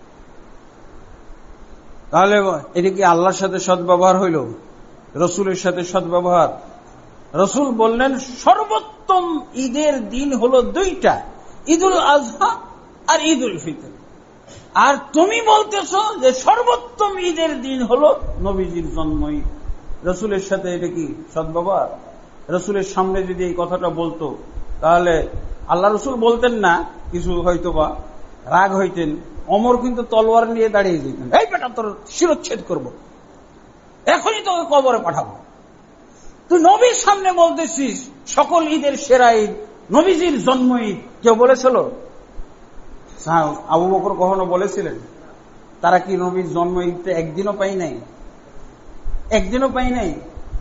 তাহলে এটা কি আল্লাহর সাথে সদ্ব্যবহার হইল? রসুলের সাথে সদ্ব্যবহার? রসুল বললেন সর্বোত্তম ঈদের দিন হলো দুইটা, ঈদুল আজহা আর ঈদুল ফিতর। আর তুমি বলতেছ যে সর্বোত্তম ঈদের দিন হলো নবীজির জন্ম ঈদ। রসুলের সাথে এটা কি সদ্ব্যবহার? রসুলের সামনে যদি এই কথাটা বলতো, তাহলে আল্লাহ রসুল বলতেন না, কিছু হয়তো বা রাগ হইতেন। ওমর কিন্তু তলোয়ার নিয়ে দাঁড়িয়ে যেতেন, এই বেটা তোর শিরচ্ছেদ করব, এখনই তোকে কবরে পাঠাবো। তুই নবীর সামনে বলতেছিস সকল ঈদের সেরা ঈদ নবীজির জন্ম ঈদ। কেউ বলেছিল? আবু বকর কখনো বলেছিলেন? তারা কি নবীর জন্ম ঈদটা একদিনও পাই নাই? একদিনও পাই নাই।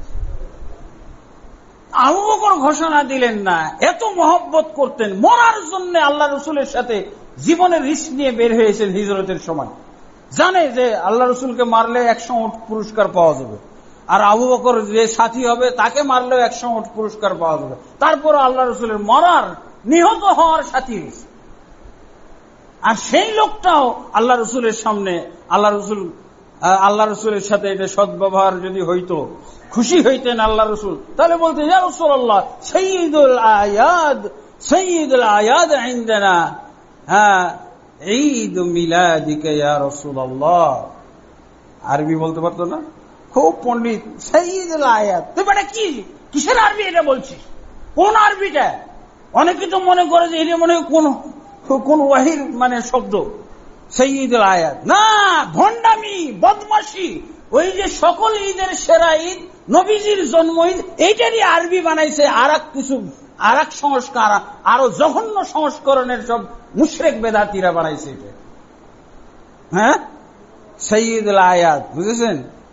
আবু বকর ঘোষণা দিলেন না, এত মহব্বত করতেন, মরার জন্য আল্লাহ রসুলের সাথে জীবনের রিস্ক নিয়ে বের হয়েছেন হিজরতের সময়। জানে যে আল্লাহ রসুলকে মারলে 100 উট পুরস্কার পাওয়া যাবে, আর আবু বকর যে সাথী হবে তাকে মারলেও 100 উট পুরস্কার পাওয়া যাবে। তারপর আল্লাহ রসুলের মরার, নিহত হওয়ার সাথী হয়েছে। আর সেই লোকটাও আল্লাহ রসুলের সামনে, আল্লাহ রসুলের সাথে এটা সদ্ব্যবহার যদি হইতো, খুশি হইতেন আল্লাহ রসুল, তাহলে বলতে ইয়া রাসূলুল্লাহ সাইয়্যিদুল আয়াদ, সাইয়্যিদুল আয়াদ ইনদানা হ্যাঁ ঈদ মিলাদিকা ইয়া রাসূলুল্লাহ। আরবি বলতে পারতো না, খুব পণ্ডিত। সাইয়্যিদুল আয়াত, তুই বেটা কি কিসের আরবি এটা বলছিস? কোন আরবিটা? অনেকে তো মনে করে যে এটা মনে কোন ওয়াহির মানে শব্দ। সাইয়্যিদুল আয়াত না, ভণ্ডামি, বদমাশি। ওই যে সকল ঈদের সেরা ঈদ নবীজির জন্ম ঈদ, এইটারই আরবি বানাইছে আর এক সংস্কার, আরো জঘন্য সংস্করণের সব মুশরিক বেদাতীরা বানাইছে এটা। হ্যাঁ, সাইয়্যিদুল আয়াত, বুঝেছেন?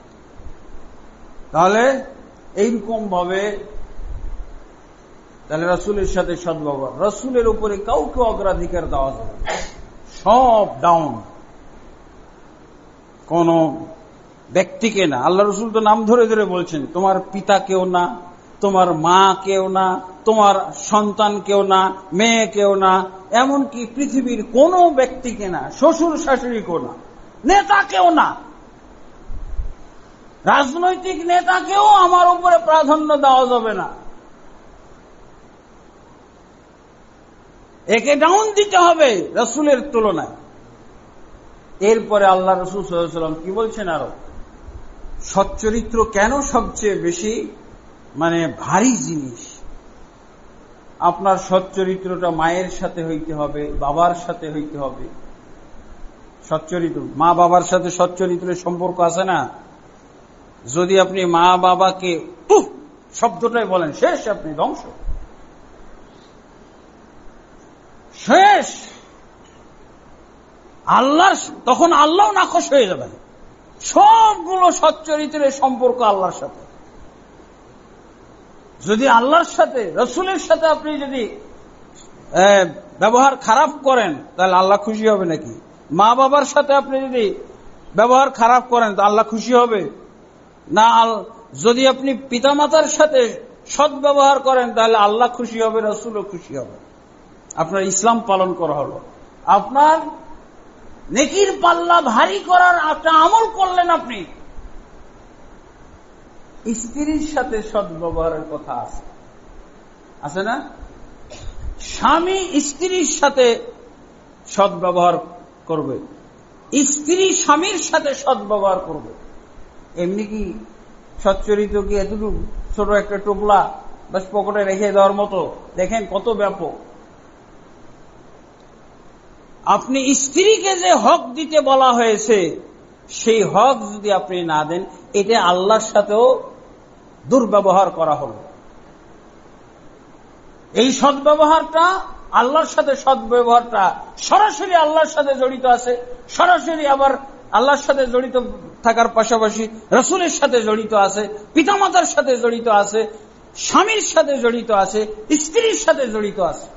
তাহলে এইরকম ভাবে তাহলে রসুলের সাথে সদ্ব্যবহার, রসুলের উপরে কাউকে অগ্রাধিকার দেওয়া যাবে, সব ডাউন, কোন ব্যক্তিকে না। আল্লাহ রসুল তো নাম ধরে ধরে বলছেন, তোমার পিতা কেউ না, তোমার মা কেউ না, তোমার সন্তান কেউ না, মেয়ে কেউ না, এমনকি পৃথিবীর কোন ব্যক্তিকে না, শ্বশুর শাশুড়ি কেউ না, নেতা কেউ না, রাজনৈতিক নেতাকেও আমার উপরে প্রাধান্য দেওয়া যাবে না। একে ডাউন দিতে হবে রসুলের তুলনায়। এরপরে আল্লাহ রসুল সাল্লাল্লাহু আলাইহি ওয়াসাল্লাম কি বলছেন আরো, সচ্চরিত্র কেন সবচেয়ে বেশি মানে ভারী জিনিস? আপনার সচ্চরিত্রটা মায়ের সাথে হইতে হবে, বাবার সাথে হইতে হবে। সচ্চরিত্র, মা বাবার সাথে সচ্চরিত্রের সম্পর্ক আছে না? যদি আপনি মা বাবাকে শব্দটাই বলেন, শেষ, আপনি ধ্বংস, শেষ। আল্লাহ তখন আল্লাহ নাখোশ হয়ে যাবেন। সবগুলো সচ্চরিত্রের সম্পর্ক আল্লাহর সাথে। যদি আল্লাহর সাথে, রসুলের সাথে আপনি যদি ব্যবহার খারাপ করেন, তাহলে আল্লাহ খুশি হবে নাকি? মা বাবার সাথে আপনি যদি ব্যবহার খারাপ করেন, তো আল্লাহ খুশি হবে না? যদি আপনি পিতামাতার সাথে সদ্ব্যবহার করেন, তাহলে আল্লাহ খুশি হবে, রসুলও খুশি হবে। আপনার ইসলাম পালন করা হলো, আপনার নেকির পাল্লা ভারী করার একটা আমল করলেন আপনি। স্ত্রীর সাথে সদ্ব্যবহারের কথা আছে না? স্বামী স্ত্রীর সাথে সদ্ব্যবহার করবে, স্ত্রী স্বামীর সাথে সদ্ব্যবহার করবে। এমনি কি সচ্চরিত কি এতটুকু ছোট একটা টোপলা বাস পকেটে রেখে দেওয়ার মতো? দেখেন কত ব্যাপক। আপনি স্ত্রীকে যে হক দিতে বলা হয়েছে সেই হক যদি আপনি না দেন, এটা আল্লাহর সাথেও দুর্ব্যবহার করা হলো। এই সদ্ব্যবহারটা, আল্লাহর সাথে সদ্ব্যবহারটা সরাসরি আল্লাহর সাথে জড়িত আছে, সরাসরি আবার আল্লাহর সাথে জড়িত থাকার পাশাপাশি রাসূলের সাথে জড়িত আছে, পিতামাতার সাথে জড়িত আছে, স্বামীর সাথে জড়িত আছে, স্ত্রীর সাথে জড়িত আছে।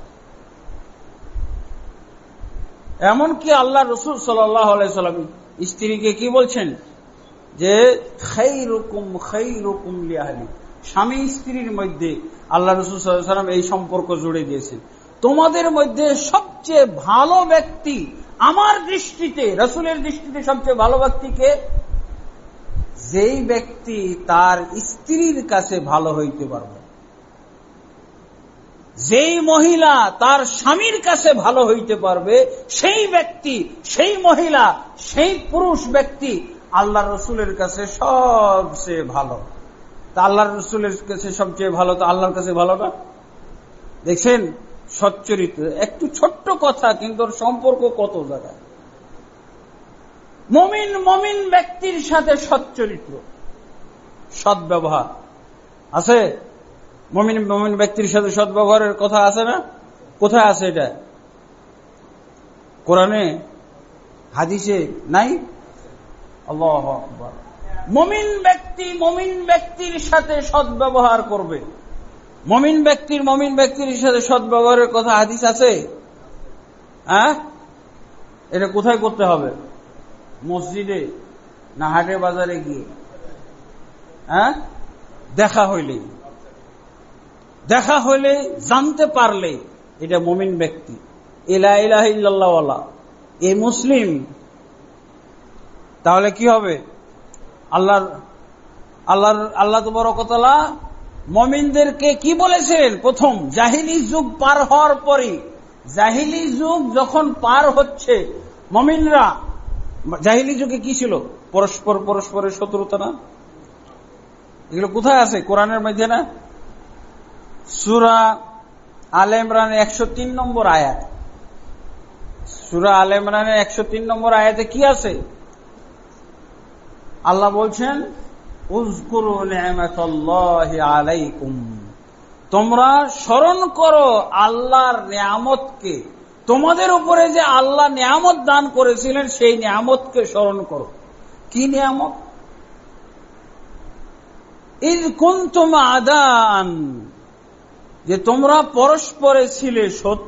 এমনকি আল্লাহ রাসূল সাল্লাল্লাহু আলাইহি ওয়াসাল্লাম স্ত্রীকে কি বলছেন যে খায়রুকুম খায়রুকুম লিআহলি, স্বামী স্ত্রীর মধ্যে আল্লাহ রাসূল সাল্লাল্লাহু আলাইহি ওয়াসাল্লাম এই সম্পর্ক জুড়ে দিয়েছেন। তোমাদের মধ্যে সবচেয়ে ভালো ব্যক্তি আমার দৃষ্টিতে, রাসূলের দৃষ্টিতে সবচেয়ে ভালো ব্যক্তিকে, যেই ব্যক্তি তার স্ত্রীর কাছে ভালো হইতে পারবে, যেই মহিলা তার স্বামীর কাছে ভালো হইতে পারবে, সেই ব্যক্তি, সেই মহিলা, সেই পুরুষ ব্যক্তি আল্লাহ রসুলের কাছে সবচেয়ে ভালো। তা আল্লাহ রসুলের কাছে সবচেয়ে ভালো, তো আল্লাহর কাছে ভালো না? দেখছেন সচ্চরিত্র, একটু ছোট্ট কথা কিন্তু সম্পর্ক কত জায়গায়। মমিন ব্যক্তির সাথে সচ্চরিত্র, সদ্ব্যবহার আছে। মমিন ব্যক্তির সাথে সদ্ব্যবহারের কথা আছে না? কোথায় আছে এটা? কোরআনে, হাদিসে নাই? আল্লাহু আকবার। মমিন ব্যক্তির সাথে সদ্ব্যবহার করবে। মমিন ব্যক্তির সাথে সদ্ব্যবহারের কথা হাদিস আছে? হ্যাঁ, এটা কোথায় করতে হবে? মসজিদে না হাটে বাজারে গিয়ে? হ্যাঁ, দেখা হইলে জানতে পারলে এটা মুমিন ব্যক্তি, লা ইলাহা ইল্লাল্লাহ ওয়ালা, এই মুসলিম। তাহলে কি হবে? আল্লাহ তাবারক ওয়া তাআলা মুমিনদেরকে কি বলেছিলেন? প্রথম জাহিলি যুগ পার হওয়ার পরে, জাহিলি যুগ যখন পার হচ্ছে, মুমিনরা, জাহিলি যুগে কি ছিল? পরস্পরের শত্রুতা না? এগুলো কোথায় আছে? কোরআনের মধ্যে না? সূরা আলে ইমরানের 103 নম্বর আয়াত। সূরা আলে ইমরানের 103 নম্বর আয়াতে কি আছে? আল্লাহ বলছেন, উযকুরু নি'মাতাল্লাহি আলাইকুম, তোমরা স্মরণ করো আল্লাহর নিয়ামতকে, তোমাদের উপরে যে আল্লাহ নিয়ামত দান করেছিলেন সেই নিয়ামতকে স্মরণ করো। কি নিয়ামত? ইয কুনতুম আদান, যে তোমরা পরস্পরে ছিলে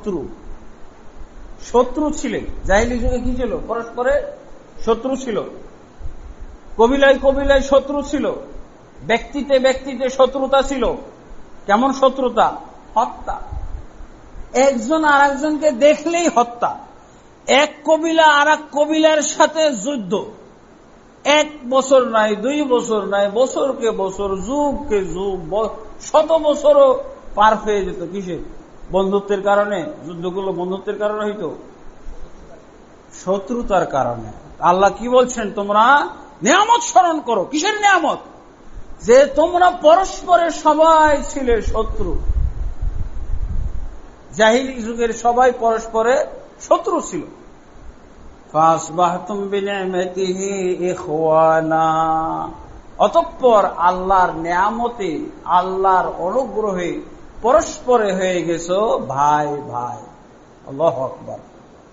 শত্রু ছিলে। জাহিলি যুগে কি ছিল? পরস্পরে শত্রু ছিল, কবিলায় শত্রু ছিল, ব্যক্তিতে শত্রুতা ছিল। কেমন শত্রুতা? হত্যা। একজন আর একজনকে দেখলেই হত্যা। এক কবিলা আর এক কবিলার সাথে যুদ্ধ। 1 বছর নাই, 2 বছর নাই, বছরকে বছর, যুগকে যুগ, 100 বছরও পার হয়ে যেত। কিসে? বন্ধুত্বের কারণে। যুদ্ধগুলো বন্ধুত্বের কারণে হইতো, শত্রুতার কারণে। আল্লাহ কি বলছেন? তোমরা নিয়ামত স্মরণ করো। কিসের নিয়ামত? যে তোমরা পরস্পরে সবাই ছিলে শত্রু। জাহিলি যুগের সবাই পরস্পরে শত্রু ছিল। ফাসবাহতুম বিনি'মাতিহি ইখওয়ানা, অতঃপর আল্লাহর নিয়ামতে, আল্লাহর অনুগ্রহে পরস্পরে হয়ে গেছো ভাই ভাই। আল্লাহু আকবার।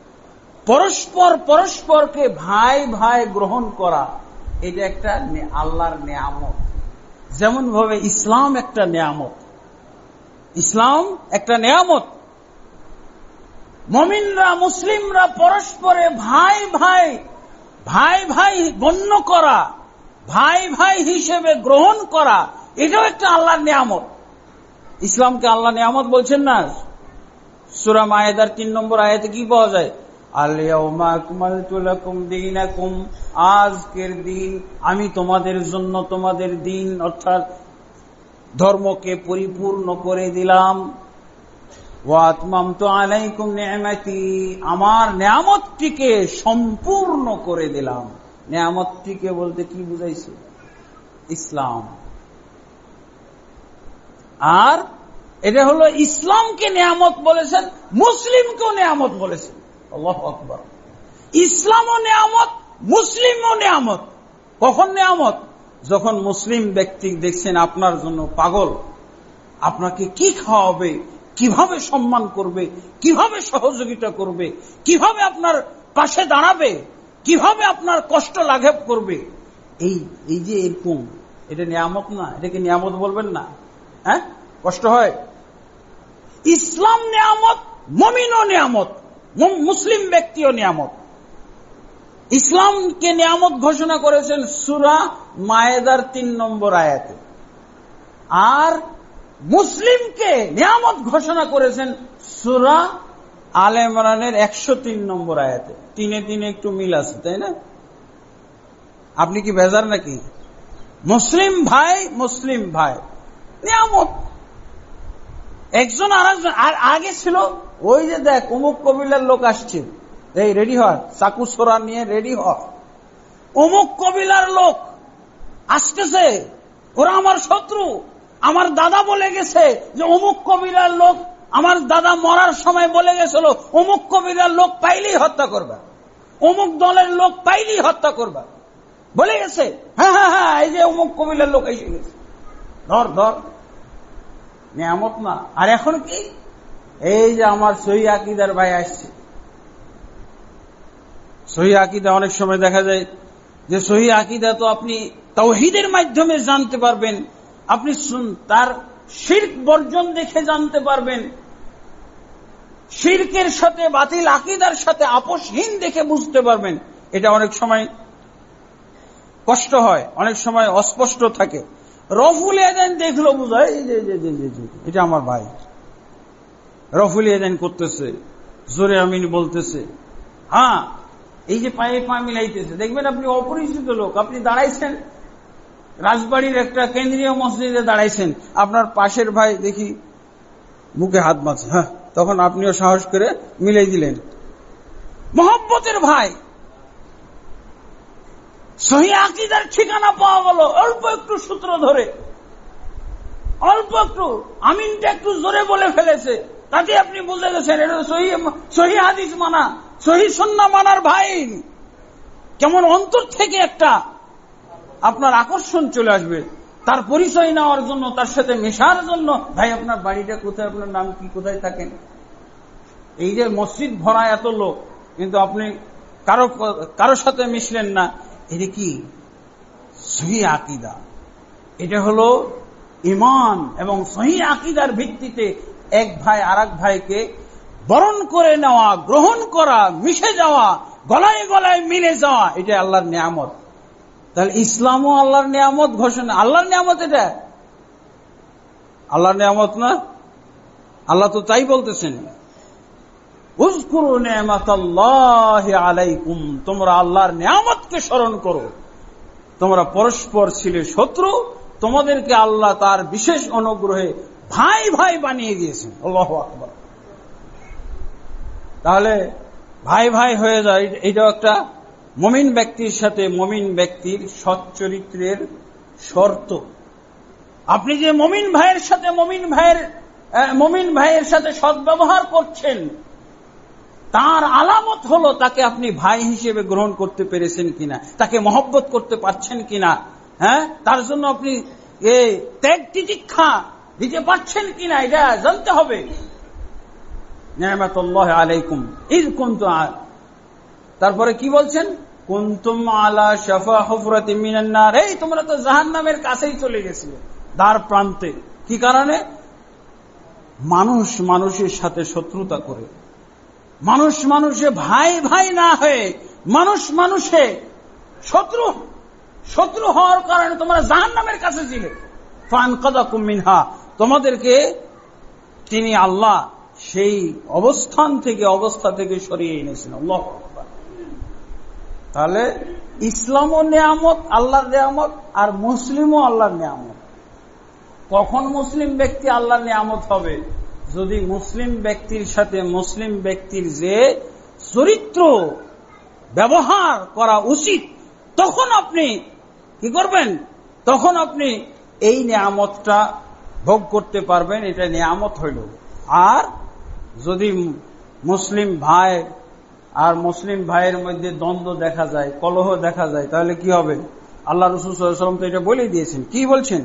পরস্পরকে ভাই ভাই গ্রহণ করা, এটা একটা আল্লাহর নিয়ামত। যেমন ভাবে ইসলাম একটা নিয়ামত, মুমিনরা, মুসলিমরা পরস্পরে ভাই ভাই গণ্য করা, ভাই হিসেবে গ্রহণ করা, এটাও একটা আল্লাহর নিয়ামত। ইসলামকে আল্লাহ নিয়ামত বলছেন না? সূরা মায়েদার 3 নম্বর আয়াতে কি পাওয়া যায়? আল-ইয়াওমা আকমালতু লাকুম দীনাকুম, আজকের দিন আমি তোমাদের জন্য তোমাদের দিন অর্থাৎ ধর্মকে পরিপূর্ণ করে দিলাম। ওয়া আতমামতু আলাইকুম নি'মাতি, আমার নিয়ামতটিকে সম্পূর্ণ করে দিলাম। নিয়ামতটিকে বলতে কি বুঝাইছে? ইসলাম। আর এটা হলো ইসলামকে নিয়ামত বলেছেন, মুসলিমকেও নিয়ামত বলেছেন। আল্লাহু আকবার। ইসলামও নিয়ামত, মুসলিমও নিয়ামত। কখন নিয়ামত? যখন মুসলিম ব্যক্তি দেখছেন আপনার জন্য পাগল, আপনাকে কি খাওয়াবে, কিভাবে সম্মান করবে, কিভাবে সহযোগিতা করবে, কিভাবে আপনার পাশে দাঁড়াবে, কিভাবে আপনার কষ্ট লাঘব করবে, এই যে এরকম, এটা নিয়ামত না? এটাকে নিয়ামত বলবেন না? হ্যাঁ, কষ্ট হয়। ইসলাম নিয়ামত, মুমিনও নিয়ামত, মুসলিম ব্যক্তিও নিয়ামত। ইসলামকে নিয়ামত ঘোষণা করেছেন সূরা মায়েদার 3 নম্বর আয়াতে, আর মুসলিমকে নিয়ামত ঘোষণা করেছেন সূরা আলে ইমরানের 103 নম্বর আয়াতে। 3 একটু মিল আছে, তাই না? আপনি কি বেজার নাকি? মুসলিম ভাই নিয়ামত। একজন আরেকজন, আর আগে ছিল ওই যে দেখ অমুক কবিলার লোক আসছে, এই রেডি হ, চাকু ছোরা নিয়ে রেডি হ, অমুক কবিলার লোক আসতেছে, ওরা আমার শত্রু। আমার দাদা বলে গেছে যে অমুক কবিলার লোক, আমার দাদা মরার সময় বলে গেছিল অমুক কবিলার লোক পাইলেই হত্যা করবা, অমুক দলের লোক পাইলেই হত্যা করবা, বলে গেছে। হ্যাঁ, এই যে অমুক কবিলার লোক এসে গেছে, ধর। নিয়ামত না? আর এখন কি, এই যে আমার সহি আকীদার ভাই আসছে। সহি আকীদা অনেক সময় দেখা যায় যে সহি আকীদা তো আপনি তাওহীদের মাধ্যমে জানতে পারবেন, আপনি তার শিরক বর্জন দেখে জানতে পারবেন, শিরকের সাথে বাতিল আকীদার সাথে আপোষহীন দেখে বুঝতে পারবেন। এটা অনেক সময় কষ্ট হয়, অনেক সময় অস্পষ্ট থাকে। রফুল ইয়াদান দেখলো বুঝায় এটা আমার ভাই, রফুল ইয়াদান করতেছে, জোরে আমিন বলতেছে, হ্যাঁ, এই যে পায়ে পা মিলাইতেছে। দেখবেন আপনি অপরিচিত লোক, আপনি দাঁড়াইছেন রাজবাড়ির একটা কেন্দ্রীয় মসজিদে দাঁড়াইছেন, আপনার পাশের ভাই দেখি মুখে হাত মারছে, হ্যাঁ, তখন আপনিও সাহস করে মিলাই দিলেন। মহব্বতের ভাই, সহি আকীদার ঠিকানা পাওয়া গেল অল্প একটু সূত্র ধরে, অল্প একটু আমিনটা একটু জোরে বলে ফেলেছে, তাতে আপনি বুঝে গেছেন এটা সহি হাদিস মানা, সহি সুন্নাহ মানার ভাই। কেমন অন্তর থেকে একটা আপনার আকর্ষণ চলে আসবে তার পরিচয় নেওয়ার জন্য, তার সাথে মেশার জন্য। ভাই আপনার বাড়িটা কোথায়, আপনার নাম কি, কোথায় থাকেন? এই যে মসজিদ ভরা এত লোক, কিন্তু আপনি কারো সাথে মিশলেন না। এটা কি সহি আকীদা? এটা হলো ঈমান এবং সহি আকীদার ভিত্তিতে এক ভাই আরেক ভাইকে বরণ করে নেওয়া, গ্রহণ করা, মিশে যাওয়া, গলায় গলায় মিলে যাওয়া, এটা আল্লাহর নিয়ামত। তাহলে ইসলামও আল্লাহর নিয়ামত ঘোষণা। আল্লাহর নিয়ামত, এটা আল্লাহর নিয়ামত না? আল্লাহ তো তাই বলতেছেন, উযকুরু নি'মাতাল্লাহি আলাইকুম, তোমরা আল্লাহর নিয়ামতকে স্মরণ করো। তোমরা পরস্পর ছিলে শত্রু, তোমাদেরকে আল্লাহ তার বিশেষ অনুগ্রহে ভাই ভাই বানিয়ে দিয়েছেন। আল্লাহু আকবার। তাহলে ভাই ভাই হয়ে যায়, এটাও একটা মুমিন ব্যক্তির সাথে মুমিন ব্যক্তির সৎ চরিত্রের শর্ত। আপনি যে মুমিন ভাইয়ের সাথে মুমিন ভাইয়ের সাথে সদ্ব্যবহার করছেন, তার আলামত হলো তাকে আপনি ভাই হিসেবে গ্রহণ করতে পেরেছেন কিনা, তাকে মহব্বত করতে পারছেন কিনা, হ্যাঁ, তার জন্য আপনি ত্যাগ তিতিক্ষা দিতে পারছেন কিনা, এটা জানতে হবে। নি'মাতুল্লাহি আলাইকুম ইয কুনতুম, তারপরে কি বলছেন? কুনতুম আলা শাফা হুফরাতিন মিনান নার, এই তোমরা তো জাহান্নামের কাছেই চলে গেছিলে, দ্বার প্রান্তে। কি কারণে? মানুষ মানুষের সাথে শত্রুতা করে, মানুষ মানুষে ভাই ভাই না হয়ে মানুষ মানুষে শত্রু হওয়ার কারণে তোমরা জাহান্নামের কাছে ছিলে। ফানকাদাকুম মিনহা, তোমাদেরকে তিনি আল্লাহ সেই অবস্থা থেকে সরিয়ে এনেছেন। আল্লাহু আকবার। তাহলে ইসলামও নিয়ামত, আল্লাহর নিয়ামত, আর মুসলিমও আল্লাহর নিয়ামত। কখন মুসলিম ব্যক্তি আল্লাহর নিয়ামত হবে? যদি মুসলিম ব্যক্তির সাথে মুসলিম ব্যক্তির যে চরিত্র ব্যবহার করা উচিত, তখন আপনি কি করবেন? তখন আপনি এই নিয়ামতটা ভোগ করতে পারবেন। এটা নিয়ামত হইল। আর যদি মুসলিম ভাই আর মুসলিম ভাইয়ের মধ্যে দ্বন্দ্ব দেখা যায়, কলহ দেখা যায়, তাহলে কি হবে? আল্লাহ রাসূল সাল্লাল্লাহু আলাইহি ওয়াসাল্লাম তো এটা বলে দিয়েছেন। কি বলছেন?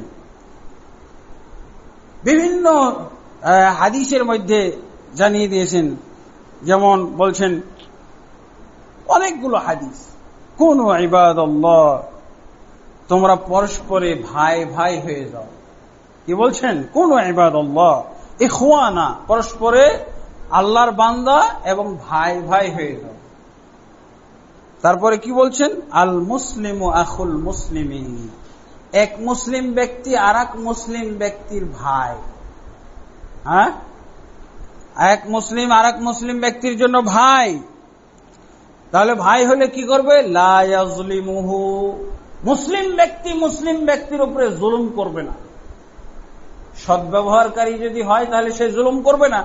বিভিন্ন হাদিসের মধ্যে জানিয়ে দিয়েছেন। যেমন বলছেন অনেকগুলো হাদিস, কুনু ইবাদাল্লাহ, তোমরা পরস্পরে ভাই ভাই হয়ে যাও। কি বলছেন? কুনু ইবাদাল্লাহ ইখওয়ানা, পরস্পরে আল্লাহর বান্দা এবং ভাই ভাই হয়ে যাও। তারপরে কি বলছেন? আল মুসলিমু আখুল মুসলিমিন, এক মুসলিম ব্যক্তি আর এক মুসলিম ব্যক্তির ভাই। হ্যাঁ, এক মুসলিম আর এক মুসলিম ব্যক্তির জন্য ভাই। তাহলে ভাই হলে কি করবে? লা ইয়াজলিমুহু, মুসলিম ব্যক্তি মুসলিম ব্যক্তির উপরে জুলুম করবে না। সদ্ব্যবহারকারী যদি হয় তাহলে সে জুলুম করবে না।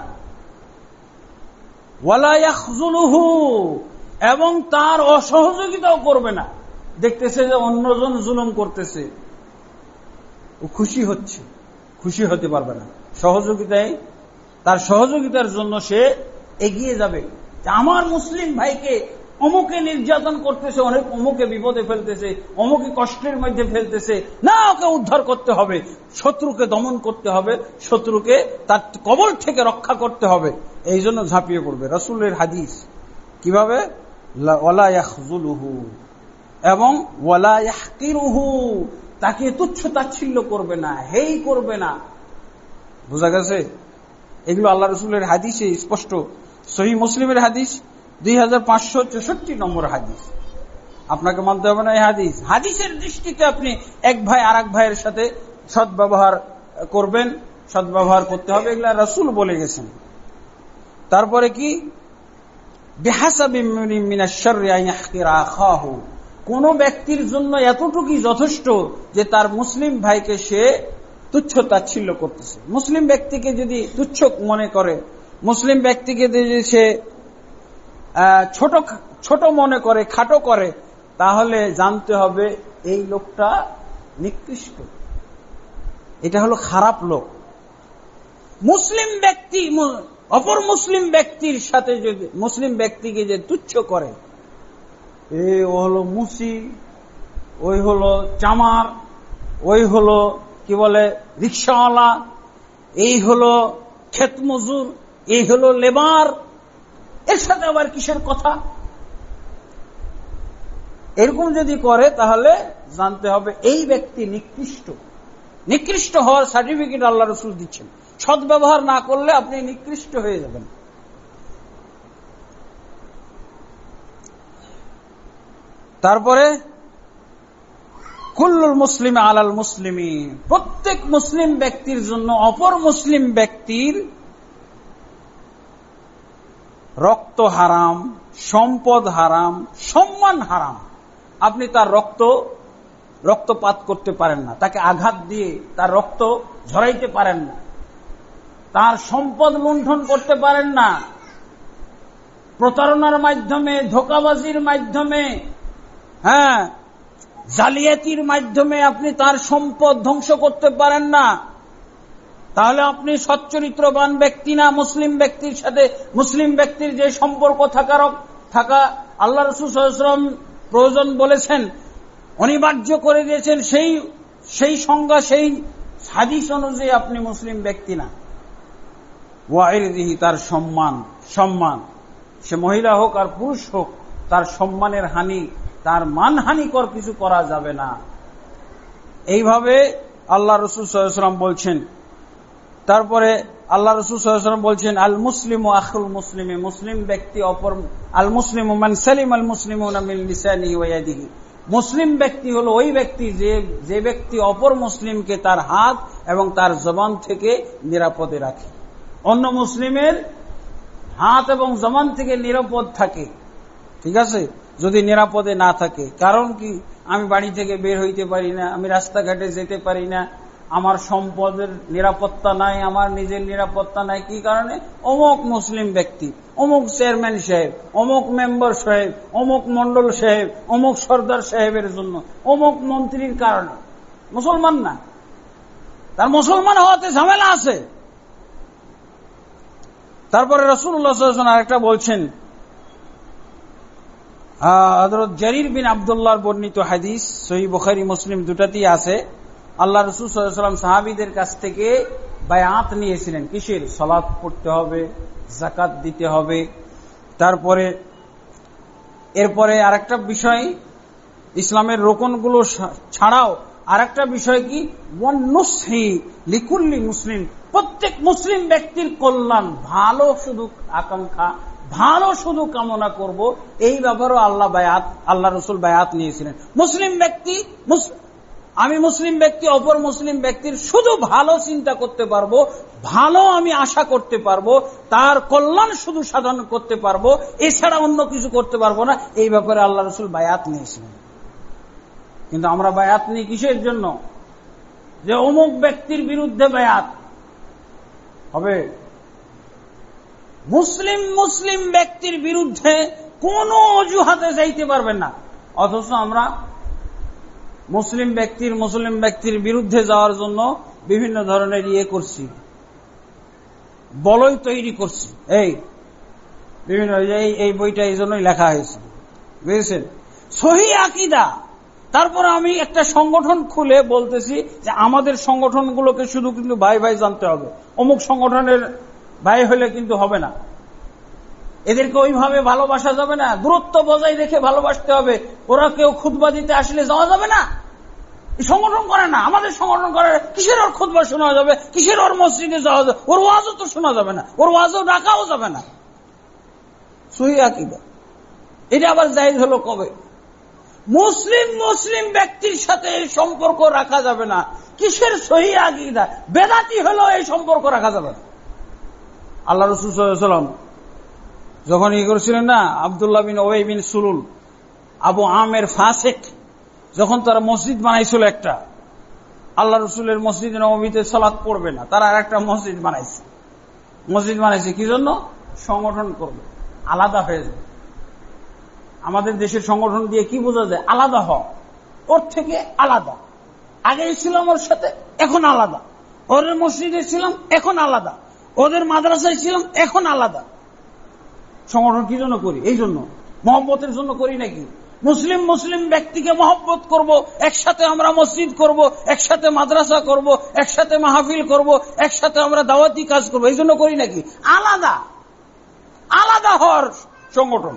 ওয়ালা ইয়াখযুলুহু, এবং তার অসহযোগিতাও করবে না। দেখতেছে যে অন্যজন জুলুম করতেছে, ও খুশি হচ্ছে, খুশি হতে পারবে না। সহযোগিতায়, তার সহযোগিতার জন্য সে এগিয়ে যাবে। আমার মুসলিম ভাইকে অমুকে নির্যাতন করতেছে, অনেক অমুকে বিপদে ফেলতেছে, অমুকে কষ্টের মধ্যে ফেলতেছে, না ওকে উদ্ধার করতে হবে, শত্রুকে দমন করতে হবে, শত্রুকে তার কবল থেকে রক্ষা করতে হবে, এই জন্য ঝাঁপিয়ে পড়বে। রাসূলের হাদিস কিভাবে? ওয়ালা ইয়াখযুলুহু, এবং ওয়ালা ইয়াহকিরুহু, তাকে তুচ্ছ তাচ্ছিল্য করবে না, হেই করবে না। বোঝা গেছে? এগুলো আল্লাহ রাসূলের হাদিসে স্পষ্ট। সহিহ মুসলিমের হাদিস 2564 নম্বর হাদিস। আপনাকে মানতে হবে না এই হাদিস? হাদিসের দৃষ্টিতে আপনি এক ভাই আর এক ভাইয়ের সাথে সদ্ব্যবহার করবেন, সদ্ব্যবহার করতে হবে, এগুলা রাসূল বলে গেছেন। তারপরে কি? বিহাসাবি মিনাশ শাররি আন ইয়াহকিরা আখাহু, কোন ব্যক্তির জন্য এতটুকুই যথেষ্ট যে তার মুসলিম ভাইকে সে তুচ্ছ তাচ্ছিল্য করতেছে। মুসলিম ব্যক্তিকে যদি তুচ্ছ মনে করে, মুসলিম ব্যক্তিকে যদি সে ছোট মনে করে, খাটো করে, তাহলে জানতে হবে এই লোকটা নিকৃষ্ট, এটা হলো খারাপ লোক। মুসলিম ব্যক্তি অপর মুসলিম ব্যক্তির সাথে যদি মুসলিম ব্যক্তিকে যে তুচ্ছ করে, ও হলো মুসি, ওই হলো চামার, ওই হলো কি বলে রিক্সাওয়ালা, এই হলো ক্ষেত মজুর, এই হলো লেবার, এর সাথে আবার কিসের কথা? এরকম যদি করে তাহলে জানতে হবে এই ব্যক্তি নিকৃষ্ট। নিকৃষ্ট হওয়ার সার্টিফিকেট আল্লাহ রাসূল দিচ্ছেন। সদ্ব্যবহার না করলে আপনি নিকৃষ্ট হয়ে যাবেন। তারপরে কুল্লুল মুসলিম আলাল মুসলিমি, প্রত্যেক মুসলিম ব্যক্তির জন্য অপর মুসলিম ব্যক্তির রক্ত হারাম, সম্পদ হারাম, সম্মান হারাম। আপনি তার রক্তপাত করতে পারেন না, তাকে আঘাত দিয়ে তার রক্ত ঝরাইতে পারেন না, তার সম্পদ লুণ্ঠন করতে পারেন না, প্রতারণার মাধ্যমে, ধোঁকাবাজির মাধ্যমে, জালিয়াতির মাধ্যমে আপনি তার সম্পদ ধ্বংস করতে পারেন না। তাহলে আপনি সচ্চরিত্রবান ব্যক্তি না। মুসলিম ব্যক্তির সাথে মুসলিম ব্যক্তির যে সম্পর্ক থাকা আল্লাহ রাসূল সাল্লাল্লাহু আলাইহি ওয়াসাল্লাম প্রয়োজন বলেছেন, অনিবার্য করে দিয়েছেন, সেই সংজ্ঞা, সেই হাদিস অনুযায়ী আপনি মুসলিম ব্যক্তি না। ওয়াইরদিহি, তার সম্মান, সে মহিলা হোক আর পুরুষ হোক, তার সম্মানের হানি, তার মানহানিকর কিছু করা যাবে না। এইভাবে আল্লাহ রাসূল সাল্লাল্লাহু আলাইহি ওয়াসাল্লাম বলছেন। তারপরে আল্লাহ রাসূল সাল্লাল্লাহু আলাইহি ওয়াসাল্লাম বলছেন, আল মুসলিমু আখুল মুসলিমি, মুসলিম ব্যক্তি অপর, আল মুসলিমু মান সালিম আল মুসলিমুনা মিন লিসানিহি ওয়া ইয়াদিহি, মুসলিম ব্যক্তি হলো ওই ব্যক্তি যে ব্যক্তি অপর মুসলিমকে তার হাত এবং তার জবান থেকে নিরাপদে রাখে। অন্য মুসলিমের হাত এবং জবান থেকে নিরাপদ থাকে, ঠিক আছে? যদি নিরাপদে না থাকে, কারণ কি? আমি বাড়ি থেকে বের হইতে পারি না, আমি রাস্তাঘাটে যেতে পারি না, আমার সম্পদের নিরাপত্তা নাই, আমার নিজের নিরাপত্তা নাই। কি কারণে? অমুক মুসলিম ব্যক্তি, অমুক চেয়ারম্যান সাহেব, অমুক মেম্বার সাহেব, অমুক মন্ডল সাহেব, অমুক সর্দার সাহেবের জন্য, অমুক মন্ত্রীর কারণে। মুসলমান না, তার মুসলমান হওয়াতে ঝামেলা আছে। তারপরে রাসূলুল্লাহ সাল্লাল্লাহু আলাইহি ওয়াসাল্লাম আরেকটা বলছেন, হযরত জারির বিন আব্দুল্লাহর বর্ণিত হাদিস, সহিহ বুখারী মুসলিম দুটাতেই আছে। আল্লাহ রাসূল সাল্লাল্লাহু আলাইহি ওয়াসাল্লাম সাহাবীদের কাছ থেকে বায়াত নিয়েছিলেন। কিসের? সালাত পড়তে হবে, যাকাত দিতে হবে। তারপরে এরপরে আরেকটা বিষয়, ইসলামের রোকনগুলো ছাড়াও আরেকটা বিষয় কি? ওয়ান্নুসহি লিকুল্লি মুসলিম, প্রত্যেক মুসলিম ব্যক্তির কল্যাণ, ভালো শুধু আকাঙ্ক্ষা, ভালো শুধু কামনা করব, এই ব্যাপারেও আল্লাহ রাসূল বায়াত নিয়েছিলেন। মুসলিম ব্যক্তি, আমি মুসলিম ব্যক্তি অপর মুসলিম ব্যক্তির শুধু ভালো চিন্তা করতে পারবো, ভালো আমি আশা করতে পারবো, তার কল্যাণ শুধু সাধন করতে পারবো, এছাড়া অন্য কিছু করতে পারবো না। এই ব্যাপারে আল্লাহ রাসূল বায়াত নিয়েছিলেন। কিন্তু আমরা বায়াত নিই কিসের জন্য? যে অমুক ব্যক্তির বিরুদ্ধে বায়াত হবে। মুসলিম ব্যক্তির বিরুদ্ধে কোন অজুহাতে যাইতে পারবেন না। অথচ আমরা মুসলিম ব্যক্তির বিরুদ্ধে যাওয়ার জন্য বিভিন্ন ধরনের করছি, বলয় তৈরি করছি। বিভিন্ন এই বইটা এই জন্যই লেখা হয়েছে, বুঝেছেন? সহিহ আকীদা। তারপরে আমি একটা সংগঠন খুলে বলতেছি যে আমাদের সংগঠনগুলোকে শুধু কিন্তু ভাই ভাই জানতে হবে, অমুক সংগঠনের ভাই হলে কিন্তু হবে না, এদেরকে ওইভাবে ভালোবাসা যাবে না, দূরত্ব বজায় রেখে ভালোবাসতে হবে। ওরা কেউ খুতবা দিতে আসলে যাওয়া যাবে না, সংগঠন করে না, আমাদের সংগঠন করে। কিসের ওর খুতবা শোনা যাবে? কিসের ওর মসজিদে যাওয়া যাবে? ওর ওয়াজও তো শোনা যাবে না, ওর ওয়াজও ডাকাও যাবে না। সহিহ আকীদা। এটা আবার জায়েজ হলো কবে? মুসলিম ব্যক্তির সাথে সম্পর্ক রাখা যাবে না। কিসের সহিহ আকীদা? বেদাতি হলো এই সম্পর্ক রাখা যাবে না। আল্লাহ রাসূল সাল্লাল্লাহু আলাইহি ওয়াসাল্লাম যখন করেছিলেন না, আব্দুল্লাহ বিন উবাই বিন সুলুল, আবু আমের ফাসিক, যখন তারা মসজিদ বানাইছিল একটা, আল্লাহ রসুলের মসজিদে নববীতে সালাত পড়বে না, তারা আর একটা মসজিদ বানাইছে। কি জন্য? সংগঠন করবে, আলাদা হয়ে যাবে। আমাদের দেশের সংগঠন দিয়ে কি বোঝা যায়? আলাদা হওয়া, ওর থেকে আলাদা। আগে ছিলাম ওর সাথে, এখন আলাদা। ওদের মসজিদে ছিলাম, এখন আলাদা। ওদের মাদ্রাসায় ছিলাম, এখন আলাদা। সংগঠন কি জন্য করি? এই জন্য, মহব্বতের জন্য করি নাকি? মুসলিম ব্যক্তিকে মহব্বত করব, একসাথে আমরা মসজিদ করব, একসাথে মাদ্রাসা করব, একসাথে মাহফিল করব, একসাথে আমরা দাওয়াতি কাজ করব, এই জন্য করি নাকি? আলাদা হওয়ার সংগঠন।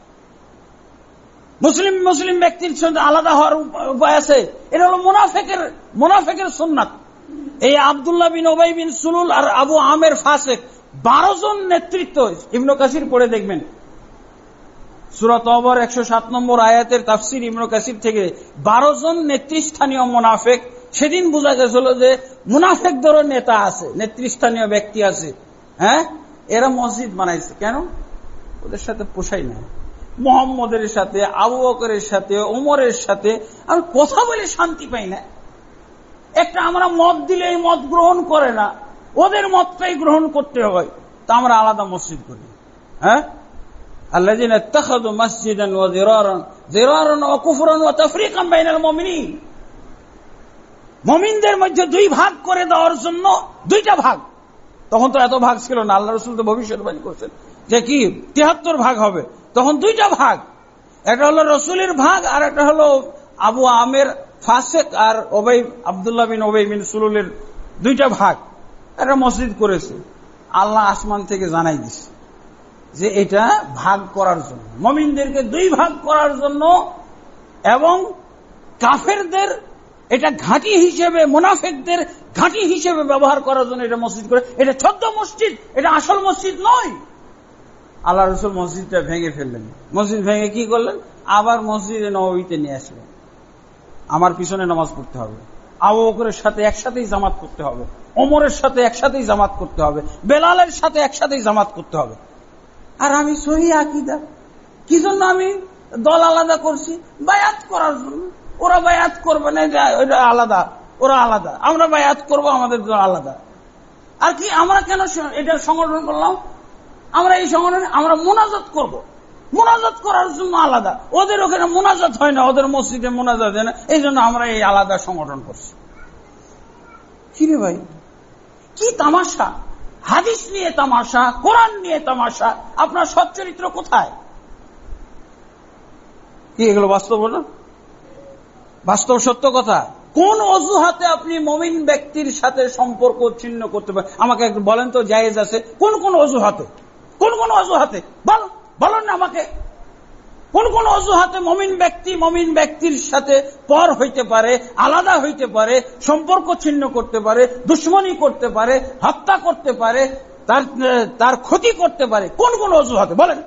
মুসলিম ব্যক্তির সঙ্গে আলাদা হওয়ার উপায় আছে। এটা হলো মুনাফিকের সুন্নাত। এই আব্দুল্লাহ বিন উবাই বিন সুলুল আর আবু আমের ফাসিক 12 জন নেতৃত্ব, ইবনে কাসির পড়ে দেখবেন, সূরা তাওবার 107 নম্বর আয়াতের তাফসীর ইবনে কাসির থেকে 12 জন নেতৃস্থানীয় মুনাফিক। সেদিন বোঝা গেছিল যে মুনাফিকদেরও নেতা আছে, নেতৃস্থানীয় ব্যক্তি আছে। এরা মসজিদ বানাইছে কেন? ওদের সাথে পোষাই না। মুহাম্মদের সাথে, আবু বকরের সাথে, ওমরের সাথে আমি কথা বলে শান্তি পাই না। একটা আমরা মত দিলে এই মত গ্রহণ করে না, ওদের মতটাই গ্রহণ করতে হয়, তা আমরা আলাদা মসজিদ করি। আল্লাযীনা ইত্তাখাযু মাসজিদান ওয়া যিরারান ওয়া কুফরান ওয়া তাফরীকান বাইনাল মুমিনিন। মুমিনদের মধ্যে 2 ভাগ করে দেওয়ার জন্য 2টা ভাগ। তখন তো এত ভাগ ছিল না, আল্লাহ রাসূল তো ভবিষ্যৎবাণী করছেন যে কি 73 ভাগ হবে। তখন 2টা ভাগ, একটা হলো রাসূলের ভাগ আর একটা হলো আবু আমের ফাসিক আর আব্দুল্লাহ বিন উবাই বিন সুলুলের 2টা ভাগ। একটা মসজিদ করেছে। আল্লাহ আসমান থেকে জানাই দিছে যে এটা ভাগ করার জন্য, মুমিনদেরকে 2 ভাগ করার জন্য, এবং কাফেরদের এটা ঘাঁটি হিসেবে, মুনাফিকদের ঘাঁটি হিসেবে ব্যবহার করার জন্য এটা মসজিদ করে। এটা ছদ্ম মসজিদ, এটা আসল মসজিদ নয়। আল্লাহ রাসূল মসজিদটা ভেঙে ফেললেন। মসজিদ ভেঙে কি করলেন? আবার মসজিদে নববীতে নিয়ে আসলেন। আমার পিছনে নামাজ পড়তে হবে, আবু বকরের সাথে একসাথেই জামাত করতে হবে, ওমরের সাথে একসাথেই জামাত করতে হবে, বেলালের সাথে একসাথেই জামাত করতে হবে। আর আমি সহিহ আকীদা। কি জন্য আমি দল আলাদা করছি? বায়াত করার জন্য। ওরা বায়াত করবে না, এটা আলাদা। ওরা আলাদা, আমরা বায়াত করব আমাদের আলাদা। আর কি আমরা কেন এটা সংগঠন করলাম? আমরা এই সংগঠনে আমরা মোনাজাত করব, মোনাজাত করার জন্য আলাদা। ওদের ওখানে মোনাজাত হয় না, ওদের মসজিদে মোনাজাত হয় না, এই জন্য আমরা এই আলাদা সংগঠন করছি। কিরে ভাই, কি তামাশা! হাদিস নিয়ে তামাশা, কোরআন নিয়ে তামাশা, আপনার সচ্চরিত্র কোথায়? কি এগুলো বাস্তব না? বাস্তব সত্য কথা। কোন অজুহাতে আপনি মুমিন ব্যক্তির সাথে সম্পর্ক ছিন্ন করতে পারেন? আমাকে একটু বলেন তো, জায়েজ আছে কোন কোন অজুহাতে? কোন কোন অজুহাতে বলেন না আমাকে। কোন কোন অজুহাতে মুমিন ব্যক্তির সাথে পর হইতে পারে, আলাদা হইতে পারে, সম্পর্ক ছিন্ন করতে পারে, দুশ্মনী করতে পারে, হত্যা করতে পারে, তার ক্ষতি করতে পারে? কোন কোন অজুহাতে বলেন?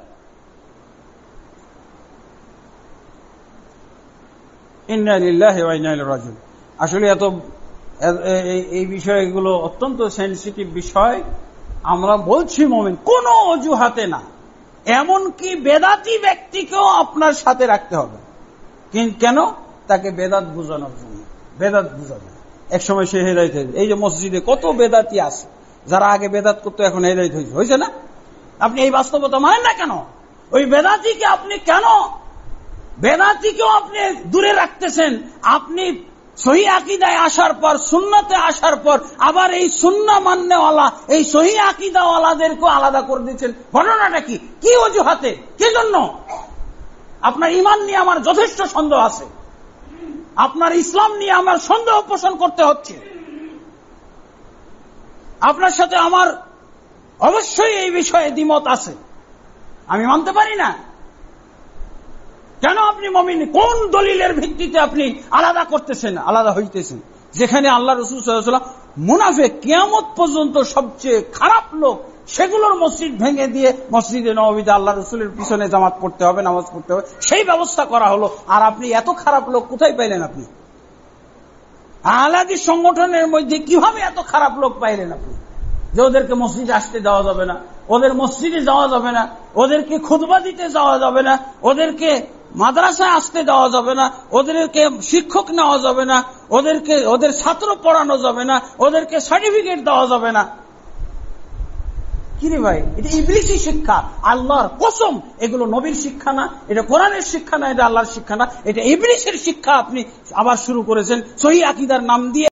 ইন্না লিল্লাহি ওয়া ইন্না ইলাইহি রাজিউন। আসলে এই বিষয়গুলো অত্যন্ত সেনসিটিভ বিষয়। আমরা বলছি মুমিন, কোন অজুহাতে না। এমনকি বেদাতি ব্যক্তিকেও আপনার সাথে রাখতে হবে। কেন? তাকে বেদাত বুঝানোর জন্য। বেদাত বুঝানো এক সময় সে হেদায়েত হয়েছে। এই যে মসজিদে কত বেদাতি আছে, যারা আগে বেদাত করতো এখন হেদায়েত হয়েছে না? আপনি এই বাস্তবতা মানেন না কেন? ওই বেদাতিকে আপনি কেন, বেদাতিকেও আপনি দূরে রাখতেছেন? আপনি সহি আকীদায় আসার পর, সুন্নতে আসার পর আবার এই সুন্নাহ মাননেওয়ালা, এই সহি আকীদাওয়ালাদেরকে আলাদা করে দিচ্ছেন। ঘটনাটা কি? কি অজুহাতে? কি জন্য? আপনার ঈমান নিয়ে আমার যথেষ্ট সন্দেহ আছে, আপনার ইসলাম নিয়ে আমার সন্দেহ পোষণ করতে হচ্ছে। আপনার সাথে আমার অবশ্যই এই বিষয়ে দ্বিমত আছে, আমি মানতে পারি না। কেন আপনি মুমিন? কোন দলিলের ভিত্তিতে আপনি আলাদা করতেছেন, আলাদা হইতেছেন? যেখানে আল্লাহ রাসূল সাল্লাল্লাহু আলাইহি ওয়াসাল্লাম মুনাফিক, কিয়ামত পর্যন্ত সবচেয়ে খারাপ লোক, সেগুলোর মসজিদ ভেঙে দিয়ে মসজিদে নববীতে আল্লাহ রাসূলের পিছনে জামাত পড়তে হবে, নামাজ পড়তে হবে, সেই ব্যবস্থা করা হলো। আর আপনি এত খারাপ লোক কোথায় পাইলেন? আপনি আহলাদিস সংগঠনের মধ্যে কিভাবে এত খারাপ লোক পাইলেন আপনি, যে ওদেরকে মসজিদে আসতে দেওয়া যাবে না, ওদের মসজিদে যাওয়া যাবে না, ওদেরকে খুতবা দিতে যাওয়া যাবে না, ওদেরকে মাদ্রাসায় আসতে দেওয়া যাবে না, ওদেরকে শিক্ষক নেওয়া যাবে না, ওদের ছাত্র পড়ানো যাবে না, ওদেরকে সার্টিফিকেট দেওয়া যাবে না? কিরে ভাই, এটা ইবলিসি শিক্ষা। আল্লাহর কসম, এগুলো নবীর শিক্ষা না, এটা কোরআনের শিক্ষা না, এটা আল্লাহর শিক্ষা না, এটা ইবলিসের শিক্ষা। আপনি আবার শুরু করেছেন সহিহ আকীদার নাম দিয়ে।